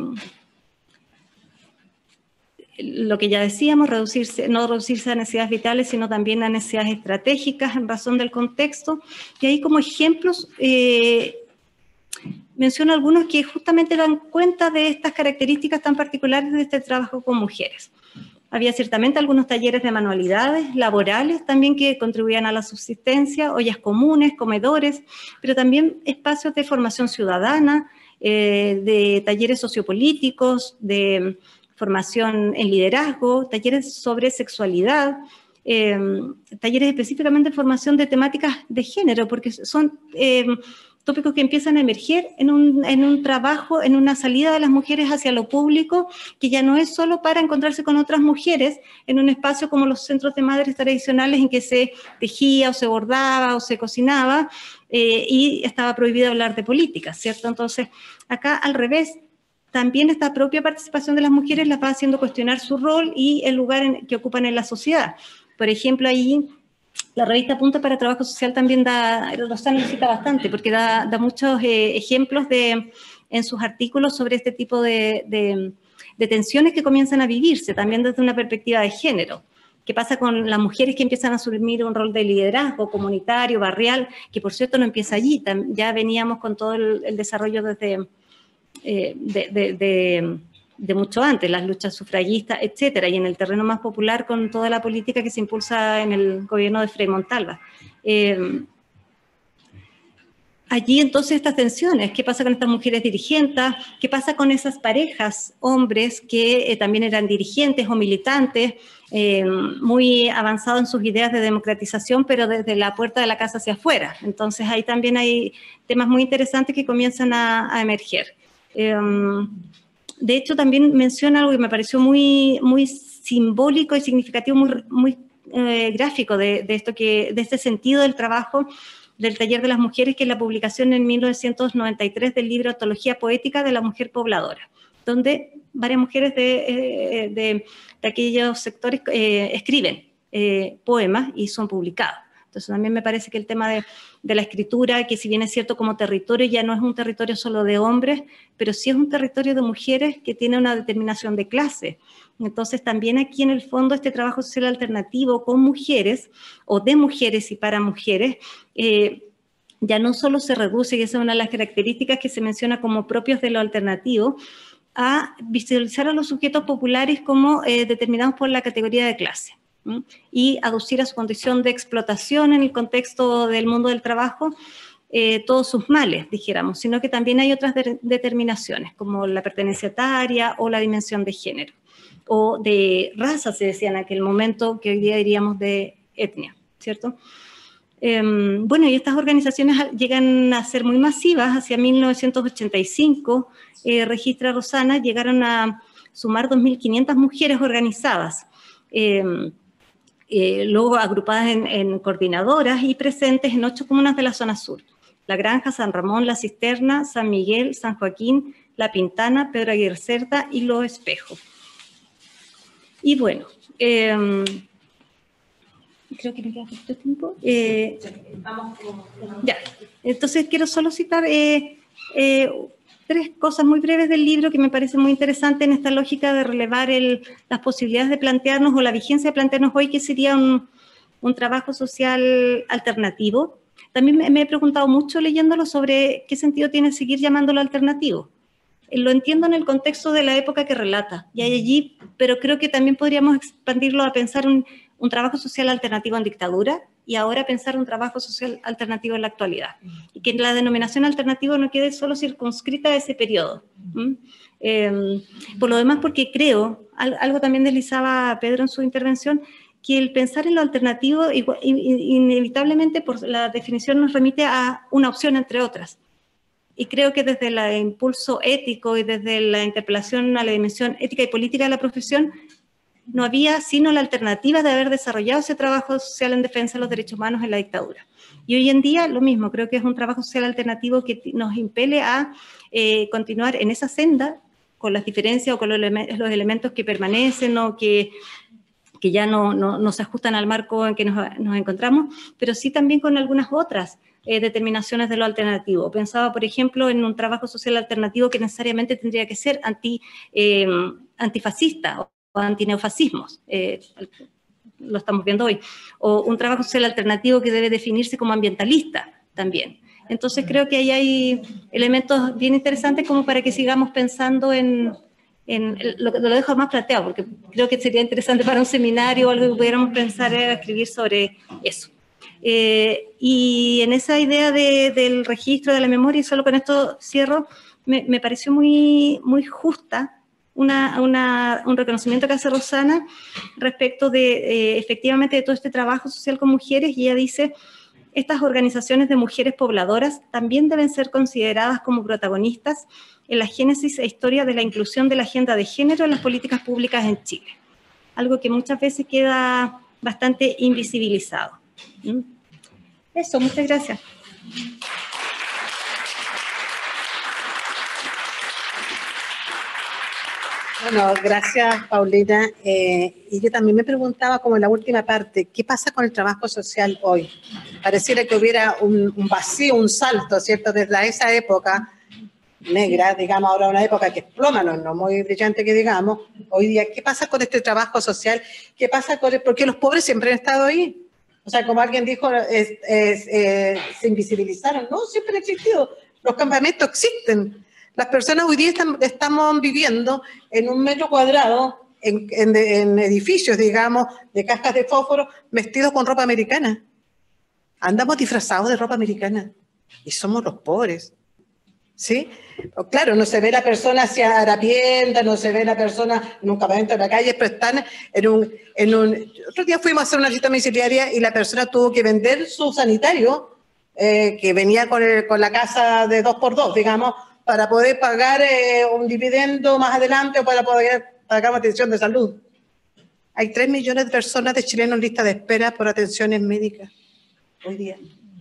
Lo que ya decíamos, reducirse, no reducirse a necesidades vitales, sino también a necesidades estratégicas en razón del contexto. Y ahí como ejemplos eh, menciono algunos que justamente dan cuenta de estas características tan particulares de este trabajo con mujeres. Había ciertamente algunos talleres de manualidades, laborales también que contribuían a la subsistencia, ollas comunes, comedores, pero también espacios de formación ciudadana, eh, de talleres sociopolíticos, de formación en liderazgo, talleres sobre sexualidad, eh, talleres específicamente de formación de temáticas de género, porque son eh, tópicos que empiezan a emerger en un, en un trabajo, en una salida de las mujeres hacia lo público, que ya no es solo para encontrarse con otras mujeres en un espacio como los centros de madres tradicionales en que se tejía o se bordaba o se cocinaba eh, y estaba prohibido hablar de política, ¿cierto? Entonces, acá al revés, también esta propia participación de las mujeres las va haciendo cuestionar su rol y el lugar en, que ocupan en la sociedad. Por ejemplo, ahí la revista Punta para Trabajo Social también da, Rosana lo cita bastante, porque da, da muchos eh, ejemplos de, en sus artículos sobre este tipo de, de, de tensiones que comienzan a vivirse, también desde una perspectiva de género. ¿Qué pasa con las mujeres que empiezan a asumir un rol de liderazgo comunitario, barrial, que por cierto no empieza allí, ya veníamos con todo el, el desarrollo desde... Eh, de, de, de, de mucho antes, las luchas sufragistas, etcétera, y en el terreno más popular con toda la política que se impulsa en el gobierno de Frei Montalva. Eh, allí entonces estas tensiones, ¿qué pasa con estas mujeres dirigentes? ¿Qué pasa con esas parejas, hombres que eh, también eran dirigentes o militantes, eh, muy avanzados en sus ideas de democratización, pero desde la puerta de la casa hacia afuera? Entonces ahí también hay temas muy interesantes que comienzan a, a emerger. Eh, de hecho, también menciona algo que me pareció muy, muy simbólico y significativo, muy, muy eh, gráfico de, de, esto que, de este sentido del trabajo del taller de las mujeres, que es la publicación en mil novecientos noventa y tres del libro Antología Poética de la Mujer Pobladora, donde varias mujeres de, eh, de, de aquellos sectores eh, escriben eh, poemas y son publicados. Entonces también me parece que el tema de, de la escritura, que si bien es cierto como territorio, ya no es un territorio solo de hombres, pero sí es un territorio de mujeres que tiene una determinación de clase. Entonces también aquí en el fondo este trabajo social alternativo con mujeres, o de mujeres y para mujeres, eh, ya no solo se reduce, y esa es una de las características que se menciona como propios de lo alternativo, a visualizar a los sujetos populares como eh, determinados por la categoría de clase, ¿sí? Y aducir a su condición de explotación en el contexto del mundo del trabajo eh, todos sus males, dijéramos, sino que también hay otras de determinaciones, como la pertenencia etaria o la dimensión de género, o de raza, se decía en aquel momento, que hoy día diríamos de etnia, ¿cierto? Eh, bueno, y estas organizaciones llegan a ser muy masivas. Hacia mil novecientos ochenta y cinco, eh, registra Rosana, llegaron a sumar dos mil quinientas mujeres organizadas. Eh, eh, luego agrupadas en, en coordinadoras y presentes en ocho comunas de la zona sur: La Granja, San Ramón, La Cisterna, San Miguel, San Joaquín, La Pintana, Pedro Aguirre Cerda y Los Espejos. Y bueno, eh, creo que me queda poquito tiempo. Eh, ya, entonces quiero solo citar eh, eh, tres cosas muy breves del libro que me parecen muy interesantes en esta lógica de relevar el, las posibilidades de plantearnos o la vigencia de plantearnos hoy que sería un, un trabajo social alternativo. También me, me he preguntado mucho leyéndolo sobre qué sentido tiene seguir llamándolo alternativo. Lo entiendo en el contexto de la época que relata, y hay allí, pero creo que también podríamos expandirlo a pensar un, un trabajo social alternativo en dictadura y ahora pensar un trabajo social alternativo en la actualidad. Y que la denominación alternativo no quede solo circunscrita a ese periodo. ¿Mm? Eh, por lo demás, porque creo, algo también deslizaba Pedro en su intervención, que el pensar en lo alternativo inevitablemente por la definición nos remite a una opción entre otras. Y creo que desde el impulso ético y desde la interpelación a la dimensión ética y política de la profesión, no había sino la alternativa de haber desarrollado ese trabajo social en defensa de los derechos humanos en la dictadura. Y hoy en día lo mismo, creo que es un trabajo social alternativo que nos impele a eh, continuar en esa senda, con las diferencias o con los, elementos, los elementos que permanecen o que, que ya no, no, no se ajustan al marco en que nos, nos encontramos, pero sí también con algunas otras Eh, determinaciones de lo alternativo. Pensaba, por ejemplo, en un trabajo social alternativo que necesariamente tendría que ser anti, eh, antifascista o, o antineofascismos, eh, lo estamos viendo hoy, o un trabajo social alternativo que debe definirse como ambientalista también. Entonces creo que ahí hay elementos bien interesantes como para que sigamos pensando en, en lo, lo dejo más planteado, porque creo que sería interesante para un seminario o algo que pudiéramos pensar en escribir sobre eso. Eh, y en esa idea de, del registro de la memoria, y solo con esto cierro, me, me pareció muy, muy justa una, una, un reconocimiento que hace Rosana respecto de, eh, efectivamente, de todo este trabajo social con mujeres, y ella dice: estas organizaciones de mujeres pobladoras también deben ser consideradas como protagonistas en la génesis e historia de la inclusión de la agenda de género en las políticas públicas en Chile, algo que muchas veces queda bastante invisibilizado. Eso, muchas gracias. Bueno, gracias, Paulina. Eh, y yo también me preguntaba, como en la última parte, ¿qué pasa con el trabajo social hoy? Pareciera que hubiera un, un vacío, un salto, ¿cierto? Desde esa época negra, digamos, ahora una época que es ploma, no, no muy brillante que digamos, hoy día, ¿qué pasa con este trabajo social? ¿Qué pasa con el, porque los pobres siempre han estado ahí? O sea, como alguien dijo, es, es, eh, se invisibilizaron. No, siempre han existido. Los campamentos existen. Las personas hoy día están, estamos viviendo en un metro cuadrado, en, en, en edificios, digamos, de cajas de fósforo, vestidos con ropa americana. Andamos disfrazados de ropa americana. Y somos los pobres. ¿Sí? Claro, no se ve la persona hacia harapienta, no se ve la persona en un campamento de la calle, pero están en un, en un... Otro día fuimos a hacer una visita domiciliaria y la persona tuvo que vender su sanitario, eh, que venía con, el, con la casa de dos por dos, digamos, para poder pagar eh, un dividendo más adelante o para poder pagar atención de salud. Hay tres millones de personas de chilenos en lista de espera por atenciones médicas hoy día.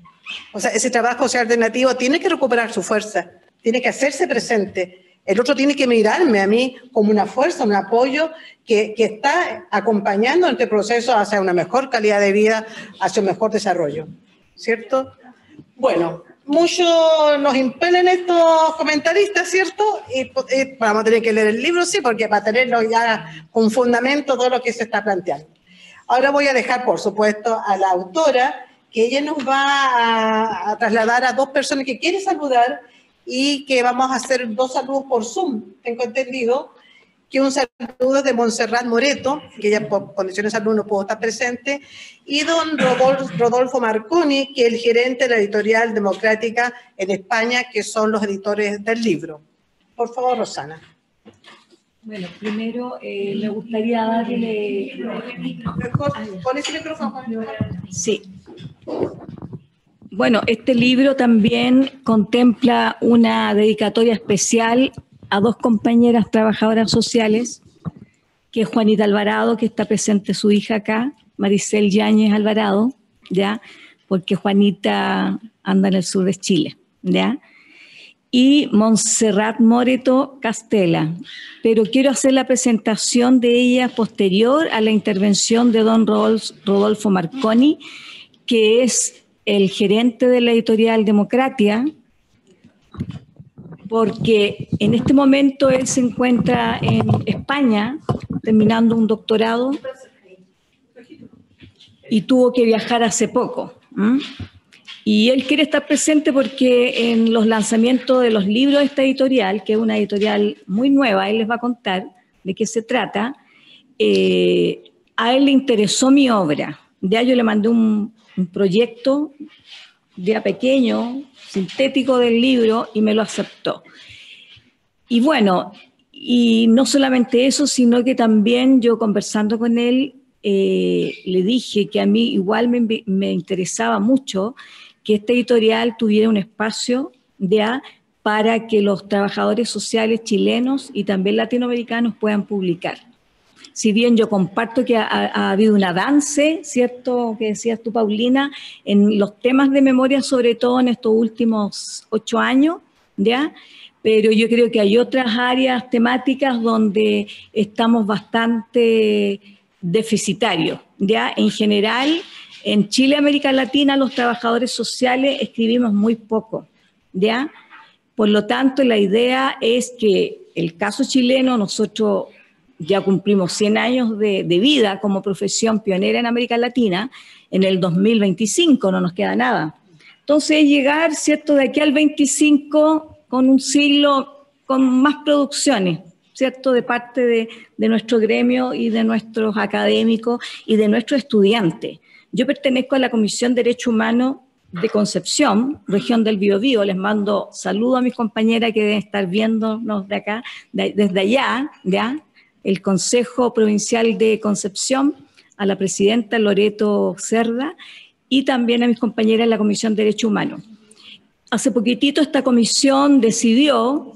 O sea, ese trabajo social alternativo tiene que recuperar su fuerza. Tiene que hacerse presente. El otro tiene que mirarme a mí como una fuerza, un apoyo que, que está acompañando este proceso hacia una mejor calidad de vida, hacia un mejor desarrollo. ¿Cierto? Bueno, mucho nos impelen estos comentaristas, ¿cierto? Y, y vamos a tener que leer el libro, sí, porque para tenerlo ya con fundamento todo lo que se está planteando. Ahora voy a dejar, por supuesto, a la autora, que ella nos va a, a trasladar a dos personas que quiere saludar y que vamos a hacer dos saludos por Zoom, tengo entendido, que un saludo de Montserrat Moreto, que ella por condiciones de salud no pudo estar presente, y don Rodolfo, Rodolfo Marconi, que es el gerente de la editorial Democrática en España, que son los editores del libro. Por favor, Rosana. Bueno, primero eh, me gustaría darle... ¿Pon ese micrófono? Sí. Bueno, este libro también contempla una dedicatoria especial a dos compañeras trabajadoras sociales, que es Juanita Alvarado, que está presente su hija acá, Maricel Yáñez Alvarado, ¿ya? Porque Juanita anda en el sur de Chile, ¿ya? Y Montserrat Moreto Castela. Pero quiero hacer la presentación de ella posterior a la intervención de don Rodolfo Marconi, que es el gerente de la editorial Democracia, porque en este momento él se encuentra en España terminando un doctorado y tuvo que viajar hace poco. ¿Mm? Y él quiere estar presente porque en los lanzamientos de los libros de esta editorial, que es una editorial muy nueva, él les va a contar de qué se trata, eh, a él le interesó mi obra. Ya yo le mandé un, un proyecto ya pequeño, sintético del libro, y me lo aceptó. Y bueno, y no solamente eso, sino que también yo conversando con él, eh, le dije que a mí igual me, me interesaba mucho que esta editorial tuviera un espacio ya para que los trabajadores sociales chilenos y también latinoamericanos puedan publicar. Si bien yo comparto que ha, ha habido un avance, ¿cierto?, que decías tú, Paulina, en los temas de memoria, sobre todo en estos últimos ocho años, ¿ya? Pero yo creo que hay otras áreas temáticas donde estamos bastante deficitarios, ¿ya? En general, en Chile, América Latina, los trabajadores sociales escribimos muy poco, ¿ya? Por lo tanto, la idea es que el caso chileno, nosotros ya cumplimos cien años de, de vida como profesión pionera en América Latina, en el dos mil veinticinco, no nos queda nada. Entonces, llegar, ¿cierto?, de aquí al veinticinco con un siglo con más producciones, ¿cierto?, de parte de, de nuestro gremio y de nuestros académicos y de nuestros estudiantes. Yo pertenezco a la Comisión de Derechos Humanos de Concepción, región del Biobío. Les mando saludos a mis compañeras que deben estar viéndonos de acá, de, desde allá, ¿ya? El Consejo Provincial de Concepción, a la presidenta Loreto Cerda y también a mis compañeras en la Comisión de Derechos Humanos. Hace poquitito esta comisión decidió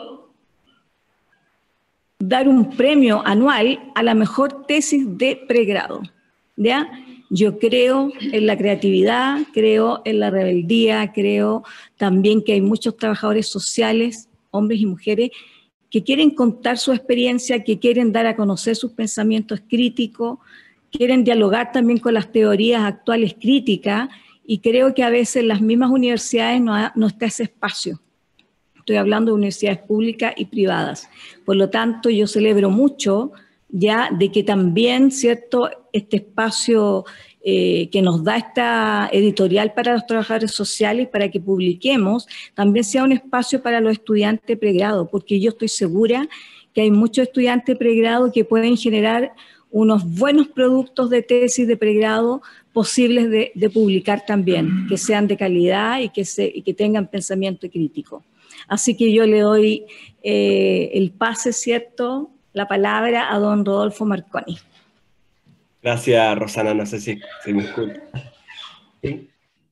dar un premio anual a la mejor tesis de pregrado, ¿ya? Yo creo en la creatividad, creo en la rebeldía, creo también que hay muchos trabajadores sociales, hombres y mujeres, que quieren contar su experiencia, que quieren dar a conocer sus pensamientos críticos, quieren dialogar también con las teorías actuales críticas, y creo que a veces en las mismas universidades no, ha, no está ese espacio. Estoy hablando de universidades públicas y privadas. Por lo tanto, yo celebro mucho ya de que también, ¿cierto?, este espacio eh, que nos da esta editorial para los trabajadores sociales, para que publiquemos, también sea un espacio para los estudiantes de pregrado, porque yo estoy segura que hay muchos estudiantes de pregrado que pueden generar unos buenos productos de tesis de pregrado posibles de, de publicar también, que sean de calidad y que, se, y que tengan pensamiento crítico. Así que yo le doy eh, el pase, ¿cierto?, la palabra a don Rodolfo Marconi. Gracias, Rosana. No sé si se me escucha. ¿Sí?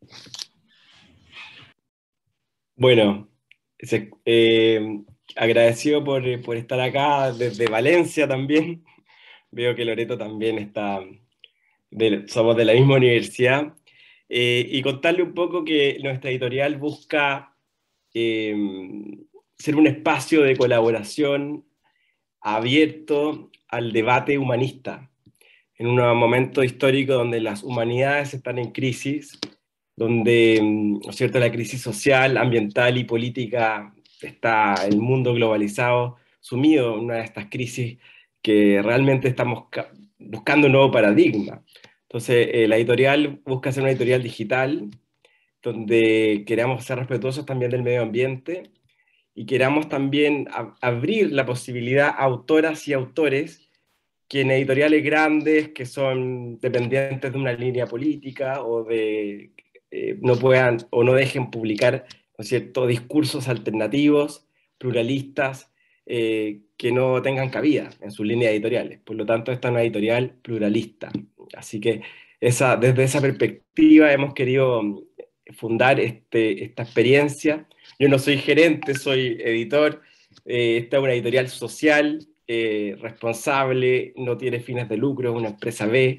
Bueno, se, eh, agradecido por, por estar acá desde Valencia también. Veo que Loreto también está, de, somos de la misma universidad. Eh, y contarle un poco que nuestra editorial busca eh, ser un espacio de colaboración abierto al debate humanista, en un momento histórico donde las humanidades están en crisis, donde, ¿no es cierto?, la crisis social, ambiental y política, está el mundo globalizado sumido en una de estas crisis que realmente estamos buscando un nuevo paradigma. Entonces, eh, la editorial busca ser una editorial digital, donde queramos ser respetuosos también del medio ambiente, y queramos también a, abrir la posibilidad a autoras y autores que en editoriales grandes, que son dependientes de una línea política, o de, eh, no puedan o no dejen publicar, ¿no es cierto?, discursos alternativos, pluralistas, eh, que no tengan cabida en sus líneas editoriales. Por lo tanto, esta es una editorial pluralista. Así que esa, desde esa perspectiva hemos querido fundar este, esta experiencia. Yo no soy gerente, soy editor. Eh, esta es una editorial social, eh, responsable, no tiene fines de lucro, es una empresa B,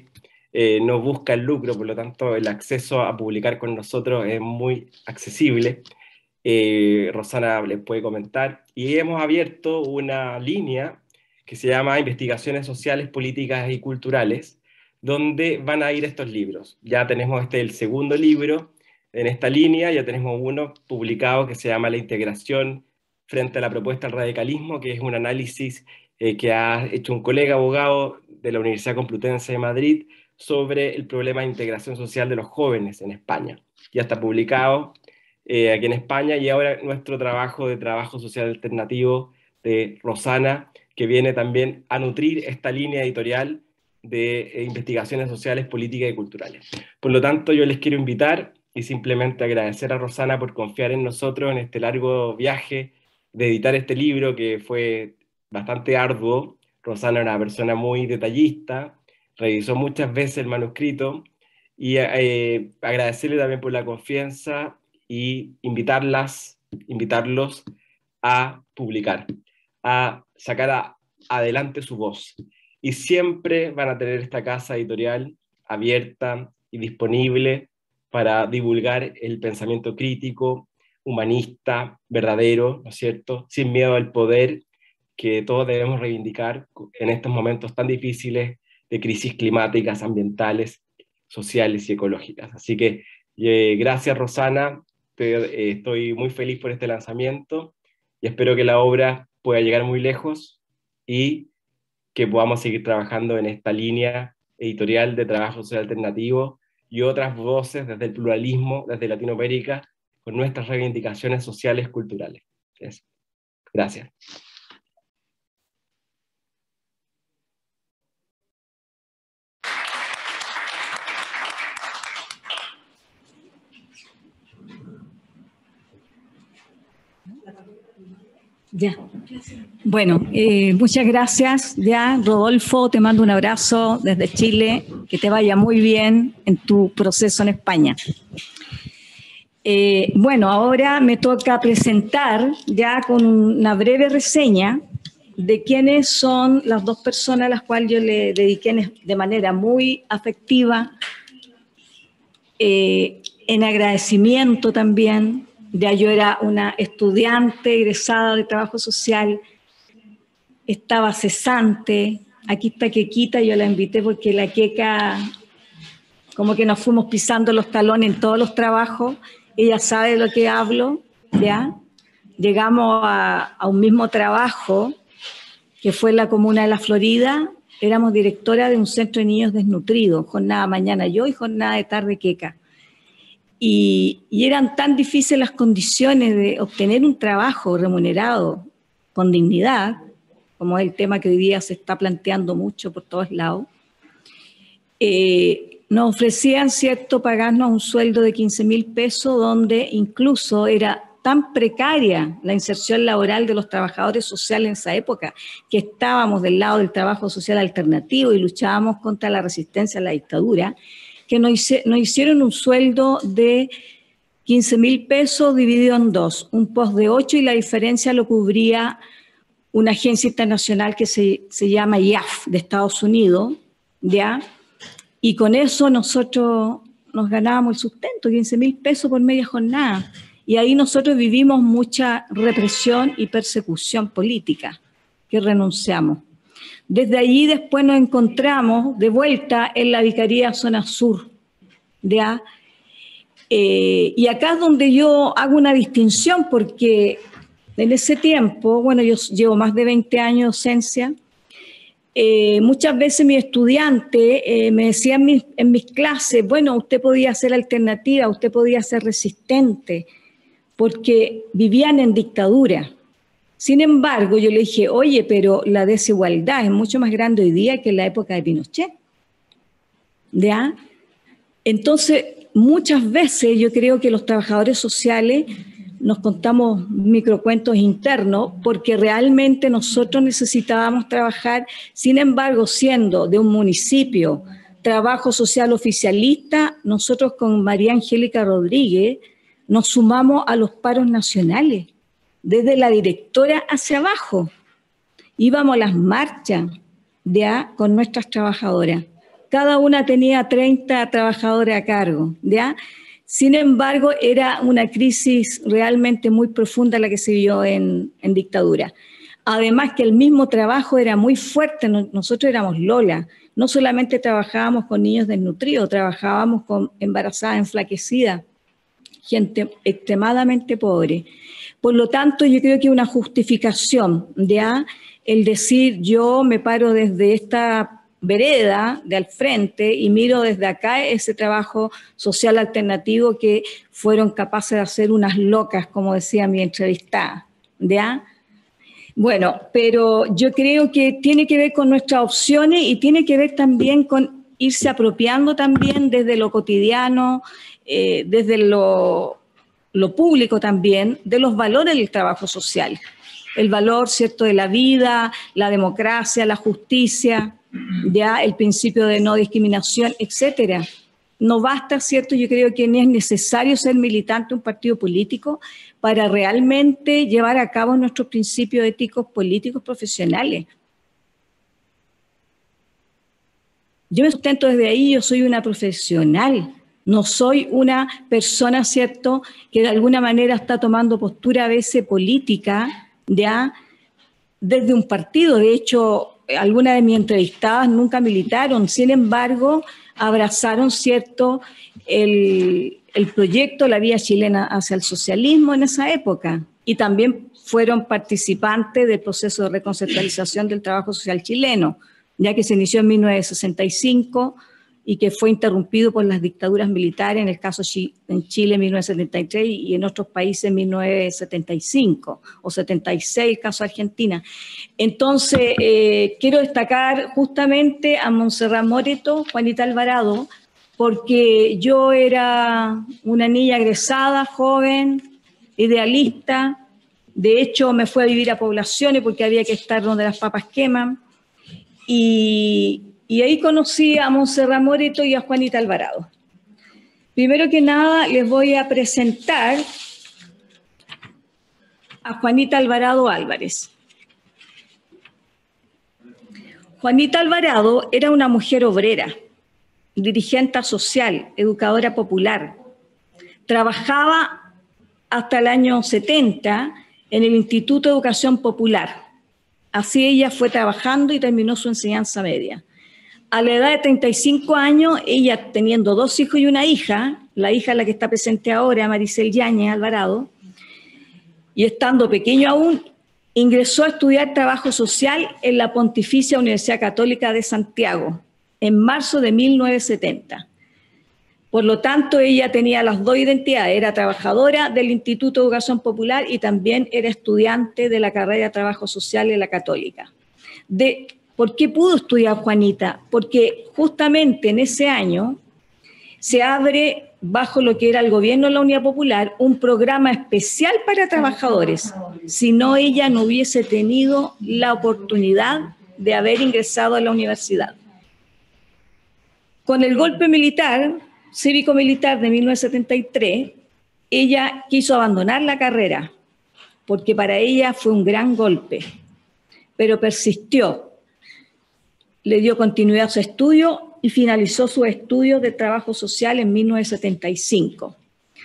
eh, no busca el lucro, por lo tanto el acceso a publicar con nosotros es muy accesible. Eh, Rosana les puede comentar. Y hemos abierto una línea que se llama Investigaciones Sociales, Políticas y Culturales, donde van a ir estos libros. Ya tenemos este el segundo libro en esta línea, ya tenemos uno publicado que se llama La integración frente a la propuesta del radicalismo, que es un análisis eh, que ha hecho un colega abogado de la Universidad Complutense de Madrid sobre el problema de integración social de los jóvenes en España. Ya está publicado eh, aquí en España, y ahora nuestro trabajo de trabajo social alternativo de Rosana, que viene también a nutrir esta línea editorial de eh, investigaciones sociales, políticas y culturales. Por lo tanto, yo les quiero invitar y simplemente agradecer a Rosana por confiar en nosotros en este largo viaje de editar este libro, que fue bastante arduo. Rosana era una persona muy detallista, revisó muchas veces el manuscrito, y eh, agradecerle también por la confianza y invitarlas, invitarlos a publicar, a sacar a, adelante su voz. Y siempre van a tener esta casa editorial abierta y disponible para divulgar el pensamiento crítico, humanista, verdadero, ¿no es cierto?, sin miedo al poder, que todos debemos reivindicar en estos momentos tan difíciles de crisis climáticas, ambientales, sociales y ecológicas. Así que eh, gracias, Rosana, te, eh, estoy muy feliz por este lanzamiento y espero que la obra pueda llegar muy lejos y que podamos seguir trabajando en esta línea editorial de trabajo social alternativo y otras voces desde el pluralismo, desde Latinoamérica, con nuestras reivindicaciones sociales culturales. Eso. Gracias. Ya. Bueno, eh, muchas gracias. Ya, Rodolfo, te mando un abrazo desde Chile. Que te vaya muy bien en tu proceso en España. Eh, bueno, ahora me toca presentar ya con una breve reseña de quiénes son las dos personas a las cuales yo le dediqué de manera muy afectiva, eh, en agradecimiento también. Ya yo era una estudiante egresada de trabajo social, estaba cesante. Aquí está Quequita, yo la invité porque la Queca, como que nos fuimos pisando los talones en todos los trabajos. Ella sabe de lo que hablo, ¿ya? Llegamos a, a un mismo trabajo, que fue en la comuna de La Florida. Éramos directora de un centro de niños desnutridos, jornada mañana yo y jornada de tarde Queca. Y, y eran tan difíciles las condiciones de obtener un trabajo remunerado con dignidad, como es el tema que hoy día se está planteando mucho por todos lados. Eh, nos ofrecían, ¿cierto?, pagarnos un sueldo de quince mil pesos, donde incluso era tan precaria la inserción laboral de los trabajadores sociales en esa época, que estábamos del lado del trabajo social alternativo y luchábamos contra la resistencia a la dictadura, que nos, hice, nos hicieron un sueldo de quince mil pesos dividido en dos, un post de ocho, y la diferencia lo cubría una agencia internacional que se, se llama I A F de Estados Unidos, ¿ya? Y con eso nosotros nos ganábamos el sustento, quince mil pesos por media jornada. Y ahí nosotros vivimos mucha represión y persecución política, que renunciamos. Desde allí después nos encontramos de vuelta en la Vicaría Zona Sur, ¿ya? Eh, y acá es donde yo hago una distinción, porque en ese tiempo, bueno, yo llevo más de veinte años de docencia, eh, muchas veces mis estudiantes eh, me decían en mis, en mis clases, bueno, usted podía ser alternativa, usted podía ser resistente, porque vivían en dictadura. Sin embargo, yo le dije, oye, pero la desigualdad es mucho más grande hoy día que en la época de Pinochet, ¿ya? Entonces, muchas veces yo creo que los trabajadores sociales nos contamos microcuentos internos porque realmente nosotros necesitábamos trabajar. Sin embargo, siendo de un municipio, trabajo social oficialista, nosotros con María Angélica Rodríguez nos sumamos a los paros nacionales, desde la directora hacia abajo. Íbamos a las marchas ya con nuestras trabajadoras. cada una tenía treinta trabajadores a cargo, ¿ya? Sin embargo, era una crisis realmente muy profunda la que se vio en, en dictadura. Además que el mismo trabajo era muy fuerte, nosotros éramos Lola, no solamente trabajábamos con niños desnutridos, trabajábamos con embarazadas enflaquecidas, gente extremadamente pobre. Por lo tanto, yo creo que una justificación, ¿ya? El decir yo me paro desde esta vereda de al frente y miro desde acá ese trabajo social alternativo que fueron capaces de hacer unas locas, como decía mi entrevistada, ¿ya? Bueno, pero yo creo que tiene que ver con nuestras opciones y tiene que ver también con irse apropiando también desde lo cotidiano, eh, desde lo, lo público también, de los valores del trabajo social. El valor, ¿cierto?, de la vida, la democracia, la justicia, ya el principio de no discriminación, etcétera. No basta, ¿cierto? Yo creo que ni es necesario ser militante de un partido político para realmente llevar a cabo nuestros principios éticos políticos profesionales. Yo me sustento desde ahí, yo soy una profesional, no soy una persona, ¿cierto?, que de alguna manera está tomando postura a veces política, ya, desde un partido. De hecho, algunas de mis entrevistadas nunca militaron, sin embargo, abrazaron, ¿cierto?, el, el proyecto La Vía Chilena hacia el Socialismo en esa época y también fueron participantes del proceso de reconceptualización del trabajo social chileno, ya que se inició en mil novecientos sesenta y cinco y que fue interrumpido por las dictaduras militares, en el caso en Chile en mil novecientos setenta y tres y en otros países en mil novecientos setenta y cinco o setenta y seis, el caso de Argentina. Entonces, eh, quiero destacar justamente a Montserrat Moreto, Juanita Alvarado, porque yo era una niña egresada, joven, idealista. De hecho, me fui a vivir a poblaciones porque había que estar donde las papas queman. Y, y ahí conocí a Montserrat Moreto y a Juanita Alvarado. Primero que nada, les voy a presentar a Juanita Alvarado Álvarez. Juanita Alvarado era una mujer obrera, dirigente social, educadora popular. Trabajaba hasta el año setenta en el Instituto de Educación Popular. Así ella fue trabajando y terminó su enseñanza media. A la edad de treinta y cinco años, ella teniendo dos hijos y una hija, la hija la que está presente ahora, Maricel Yáñez Alvarado, y estando pequeño aún, ingresó a estudiar trabajo social en la Pontificia Universidad Católica de Santiago, en marzo de mil novecientos setenta. Por lo tanto, ella tenía las dos identidades, era trabajadora del Instituto de Educación Popular y también era estudiante de la carrera de Trabajo Social en la Católica. De, ¿Por qué pudo estudiar Juanita? Porque justamente en ese año se abre, bajo lo que era el gobierno de la Unidad Popular, un programa especial para trabajadores. Si no, ella no hubiese tenido la oportunidad de haber ingresado a la universidad. Con el golpe militar, cívico-militar de mil novecientos setenta y tres, ella quiso abandonar la carrera, porque para ella fue un gran golpe, pero persistió. Le dio continuidad a su estudio y finalizó sus estudios de trabajo social en mil novecientos setenta y cinco.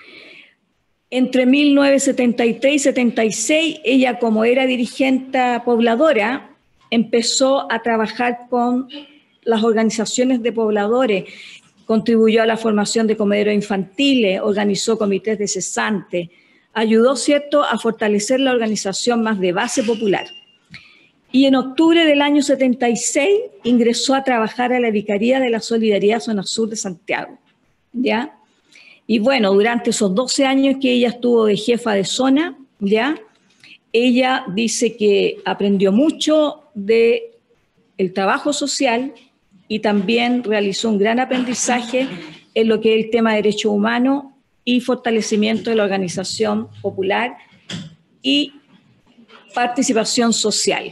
Entre mil novecientos setenta y tres y setenta y seis, ella, como era dirigente pobladora, empezó a trabajar con las organizaciones de pobladores, contribuyó a la formación de comederos infantiles, organizó comités de cesantes, ayudó, ¿cierto?, a fortalecer la organización más de base popular. Y en octubre del año setenta y seis ingresó a trabajar a la Vicaría de la Solidaridad Zona Sur de Santiago, ¿ya? Y bueno, durante esos doce años que ella estuvo de jefa de zona, ¿ya?, ella dice que aprendió mucho del trabajo social y también realizó un gran aprendizaje en lo que es el tema de derechos humanos y fortalecimiento de la organización popular y participación social,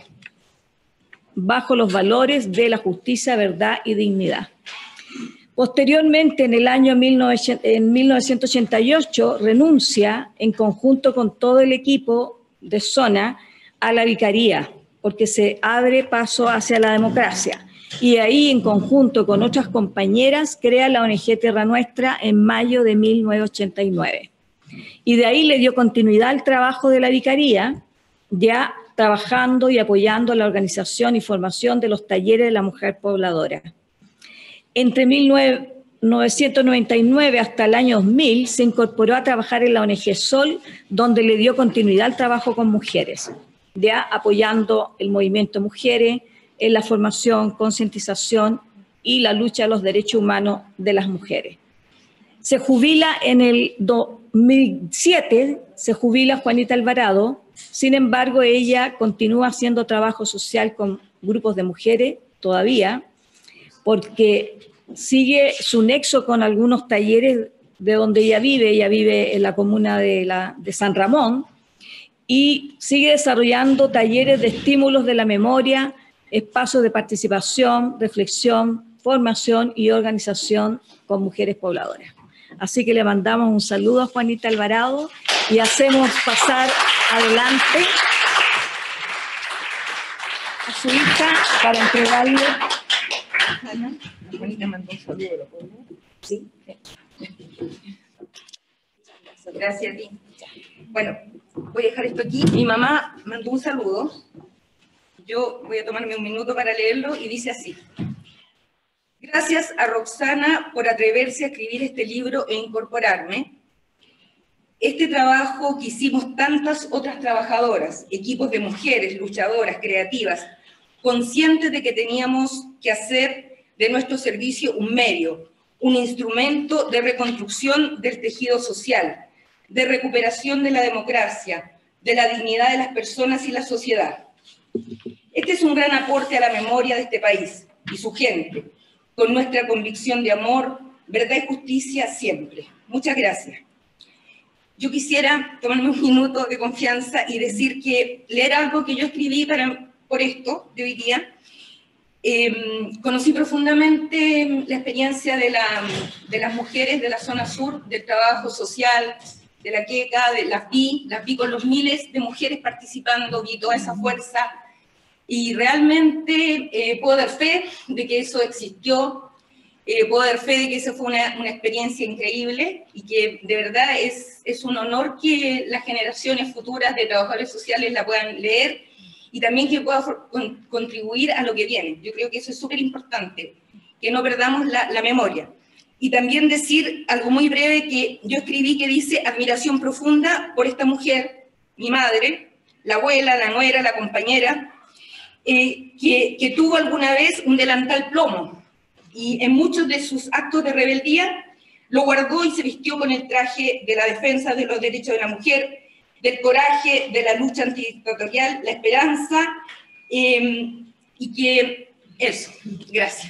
bajo los valores de la justicia, verdad y dignidad. Posteriormente, en el año mil novecientos ochenta y ocho, renuncia en conjunto con todo el equipo de zona a la vicaría, porque se abre paso hacia la democracia. y ahí en conjunto con otras compañeras crea la O N G Tierra Nuestra en mayo de mil novecientos ochenta y nueve. Y de ahí le dio continuidad al trabajo de la vicaría, ya trabajando y apoyando la organización y formación de los talleres de la mujer pobladora. Entre mil novecientos noventa y nueve hasta el año dos mil se incorporó a trabajar en la O N G Sol, donde le dio continuidad al trabajo con mujeres, ya apoyando el movimiento Mujeres en la formación, concientización y la lucha de los derechos humanos de las mujeres. Se jubila en el dos mil siete, se jubila Juanita Alvarado. Sin embargo, ella continúa haciendo trabajo social con grupos de mujeres todavía, porque sigue su nexo con algunos talleres de donde ella vive. Ella vive en la comuna de, la, de San Ramón y sigue desarrollando talleres de estímulos de la memoria, espacios de participación, reflexión, formación y organización con mujeres pobladoras. Así que le mandamos un saludo a Juanita Alvarado y hacemos pasar adelante a su hija para entregarle. Juanita mandó un saludo, ¿lo puedo ver? Sí. Gracias a ti. Bueno, voy a dejar esto aquí. Mi mamá mandó un saludo. Yo voy a tomarme un minuto para leerlo y dice así. Gracias a Roxana por atreverse a escribir este libro e incorporarme. Este trabajo que hicimos tantas otras trabajadoras, equipos de mujeres, luchadoras, creativas, conscientes de que teníamos que hacer de nuestro servicio un medio, un instrumento de reconstrucción del tejido social, de recuperación de la democracia, de la dignidad de las personas y la sociedad. Este es un gran aporte a la memoria de este país y su gente, con nuestra convicción de amor, verdad y justicia siempre. Muchas gracias. Yo quisiera tomarme un minuto de confianza y decir que leer algo que yo escribí para, por esto, de hoy día. Eh, conocí profundamente la experiencia de, la, de las mujeres de la zona sur, del trabajo social, de la queca, de las vi, las vi con los miles de mujeres participando, vi toda esa fuerza, y realmente eh, puedo dar fe de que eso existió, eh, puedo dar fe de que eso fue una, una experiencia increíble y que de verdad es, es un honor que las generaciones futuras de trabajadores sociales la puedan leer y también que pueda con, contribuir a lo que viene. Yo creo que eso es súper importante, que no perdamos la, la memoria. Y también decir algo muy breve que yo escribí que dice admiración profunda por esta mujer, mi madre, la abuela, la nuera, la compañera, Eh, que, que tuvo alguna vez un delantal plomo y en muchos de sus actos de rebeldía lo guardó y se vistió con el traje de la defensa de los derechos de la mujer, del coraje, de la lucha antidictatorial, la esperanza, eh, y que eso, gracias.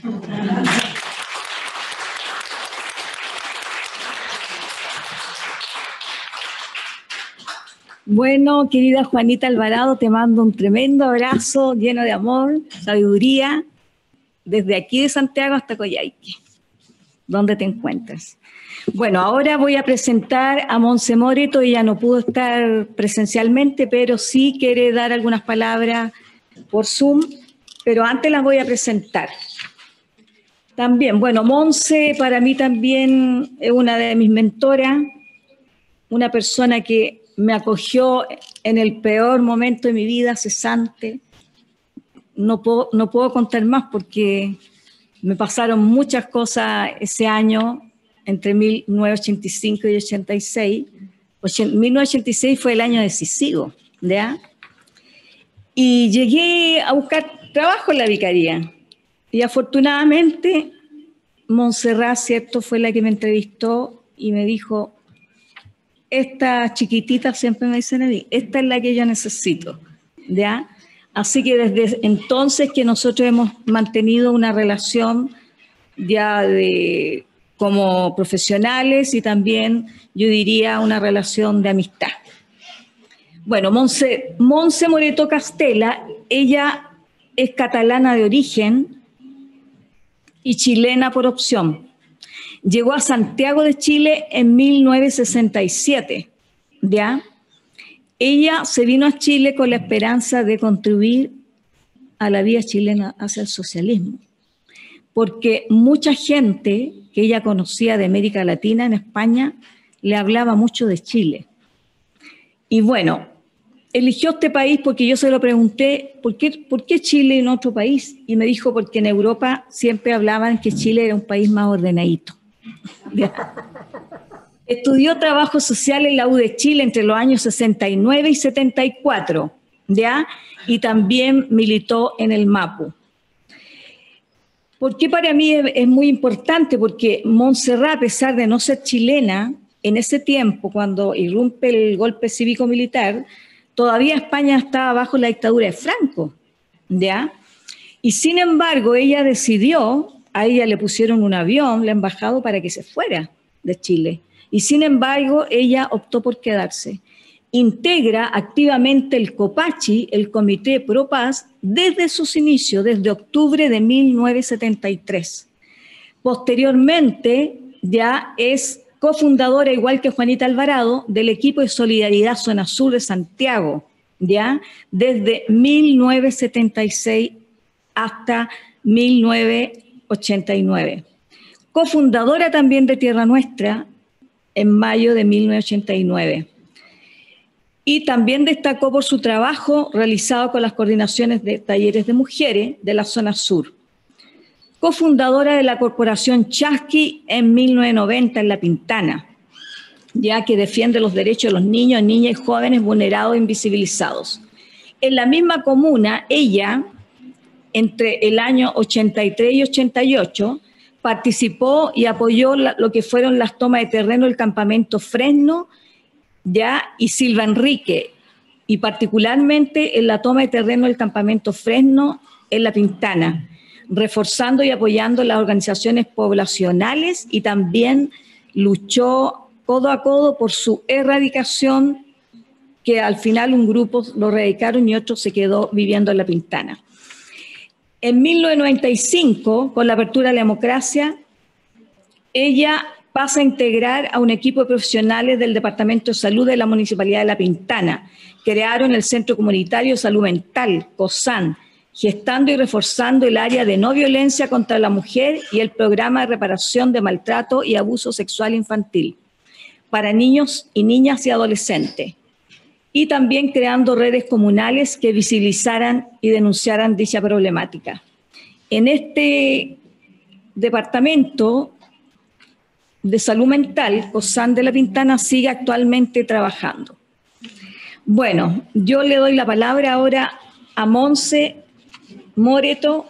Bueno, querida Juanita Alvarado, te mando un tremendo abrazo lleno de amor, sabiduría, desde aquí de Santiago hasta Coyhaique, donde te encuentres. Bueno, ahora voy a presentar a Monse Moreto. Ella no pudo estar presencialmente, pero sí quiere dar algunas palabras por Zoom, pero antes las voy a presentar. También, bueno, Monse para mí también es una de mis mentoras, una persona que me acogió en el peor momento de mi vida, cesante. No puedo, no puedo contar más porque me pasaron muchas cosas ese año, entre mil novecientos ochenta y cinco y ochenta y seis. mil novecientos ochenta y seis fue el año decisivo, ¿ya? Y llegué a buscar trabajo en la vicaría. Y afortunadamente, Montserrat, ¿cierto?, fue la que me entrevistó y me dijo, esta chiquitita, siempre me dicen a mí, esta es la que yo necesito, ¿ya? Así que desde entonces que nosotros hemos mantenido una relación ya de, como profesionales y también, yo diría, una relación de amistad. Bueno, Monse, Monse Moreto Castela, ella es catalana de origen y chilena por opción. Llegó a Santiago de Chile en mil novecientos sesenta y siete, ¿ya? Ella se vino a Chile con la esperanza de contribuir a la vía chilena hacia el socialismo, porque mucha gente que ella conocía de América Latina, en España, le hablaba mucho de Chile. Y bueno, eligió este país porque yo se lo pregunté, ¿por qué, ¿por qué Chile y no otro país? Y me dijo, porque en Europa siempre hablaban que Chile era un país más ordenadito. Estudió trabajo social en la U de Chile entre los años sesenta y nueve y setenta y cuatro, ¿ya? Y también militó en el MAPU. ¿Por qué para mí es, es muy importante? Porque Montserrat, a pesar de no ser chilena, en ese tiempo, cuando irrumpe el golpe cívico-militar, todavía España estaba bajo la dictadura de Franco, ¿ya? Y sin embargo, ella decidió, a ella le pusieron un avión, la embajada, para que se fuera de Chile. Y sin embargo, ella optó por quedarse. Integra activamente el COPACHI, el Comité Pro Paz, desde sus inicios, desde octubre de mil novecientos setenta y tres. Posteriormente, ya es cofundadora, igual que Juanita Alvarado, del equipo de Solidaridad Zona Sur de Santiago, ya desde mil novecientos setenta y seis hasta mil novecientos ochenta y nueve. Cofundadora también de Tierra Nuestra en mayo de mil novecientos ochenta y nueve. Y también destacó por su trabajo realizado con las coordinaciones de talleres de mujeres de la zona sur. Cofundadora de la Corporación Chasqui en mil novecientos noventa en La Pintana, ya que defiende los derechos de los niños, niñas y jóvenes vulnerados e invisibilizados. En la misma comuna, ella, entre el año ochenta y tres y ochenta y ocho, participó y apoyó la, lo que fueron las tomas de terreno del campamento Fresno, ya, y Silva Enrique, y particularmente en la toma de terreno del campamento Fresno en La Pintana, reforzando y apoyando las organizaciones poblacionales, y también luchó codo a codo por su erradicación, que al final un grupo lo erradicaron y otro se quedó viviendo en La Pintana. En mil novecientos noventa y cinco, con la apertura de la democracia, ella pasa a integrar a un equipo de profesionales del Departamento de Salud de la Municipalidad de La Pintana. Crearon el Centro Comunitario de Salud Mental, COSAN, gestando y reforzando el área de no violencia contra la mujer y el programa de reparación de maltrato y abuso sexual infantil para niños y niñas y adolescentes. Y también creando redes comunales que visibilizaran y denunciaran dicha problemática. En este departamento de salud mental, COSAN de La Pintana sigue actualmente trabajando. Bueno, yo le doy la palabra ahora a Monse Moreto,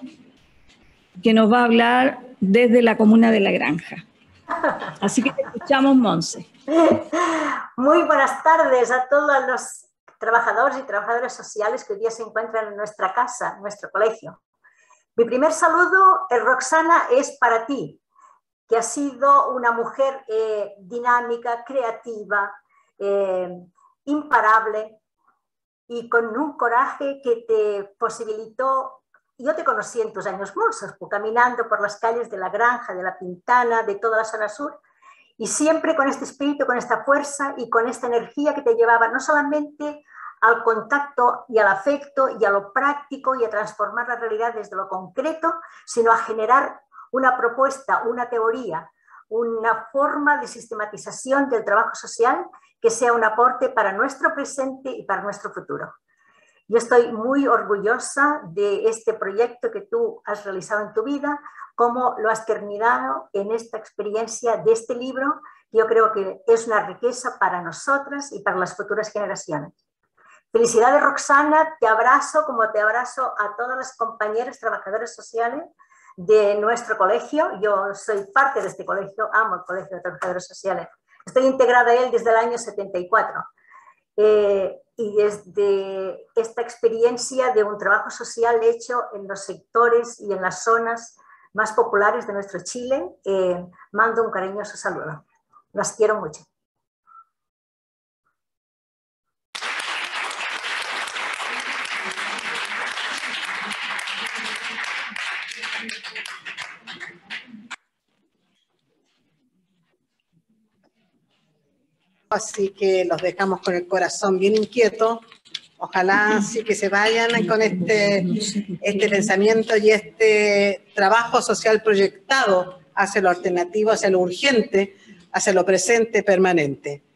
que nos va a hablar desde la comuna de La Granja. Así que te escuchamos, Monse. Muy buenas tardes a todos los trabajadores y trabajadoras sociales que hoy día se encuentran en nuestra casa, en nuestro colegio. Mi primer saludo, Roxana, es para ti, que has sido una mujer eh, dinámica, creativa, eh, imparable y con un coraje que te posibilitó. Yo te conocí en tus años mozos, caminando por las calles de La Granja, de La Pintana, de toda la zona sur, y siempre con este espíritu, con esta fuerza y con esta energía que te llevaba no solamente al contacto y al afecto y a lo práctico y a transformar la realidad desde lo concreto, sino a generar una propuesta, una teoría, una forma de sistematización del trabajo social que sea un aporte para nuestro presente y para nuestro futuro. Yo estoy muy orgullosa de este proyecto que tú has realizado en tu vida, cómo lo has terminado en esta experiencia de este libro, que yo creo que es una riqueza para nosotras y para las futuras generaciones. Felicidades, Roxana, te abrazo como te abrazo a todas las compañeras trabajadoras sociales de nuestro colegio. Yo soy parte de este colegio, amo el Colegio de Trabajadores Sociales. Estoy integrada a él desde el año setenta y cuatro. Eh, y desde esta experiencia de un trabajo social hecho en los sectores y en las zonas más populares de nuestro Chile, eh, mando un cariñoso saludo. Las quiero mucho. Así que los dejamos con el corazón bien inquieto. Ojalá sí que se vayan con este, este pensamiento y este trabajo social proyectado hacia lo alternativo, hacia lo urgente, hacia lo presente permanente.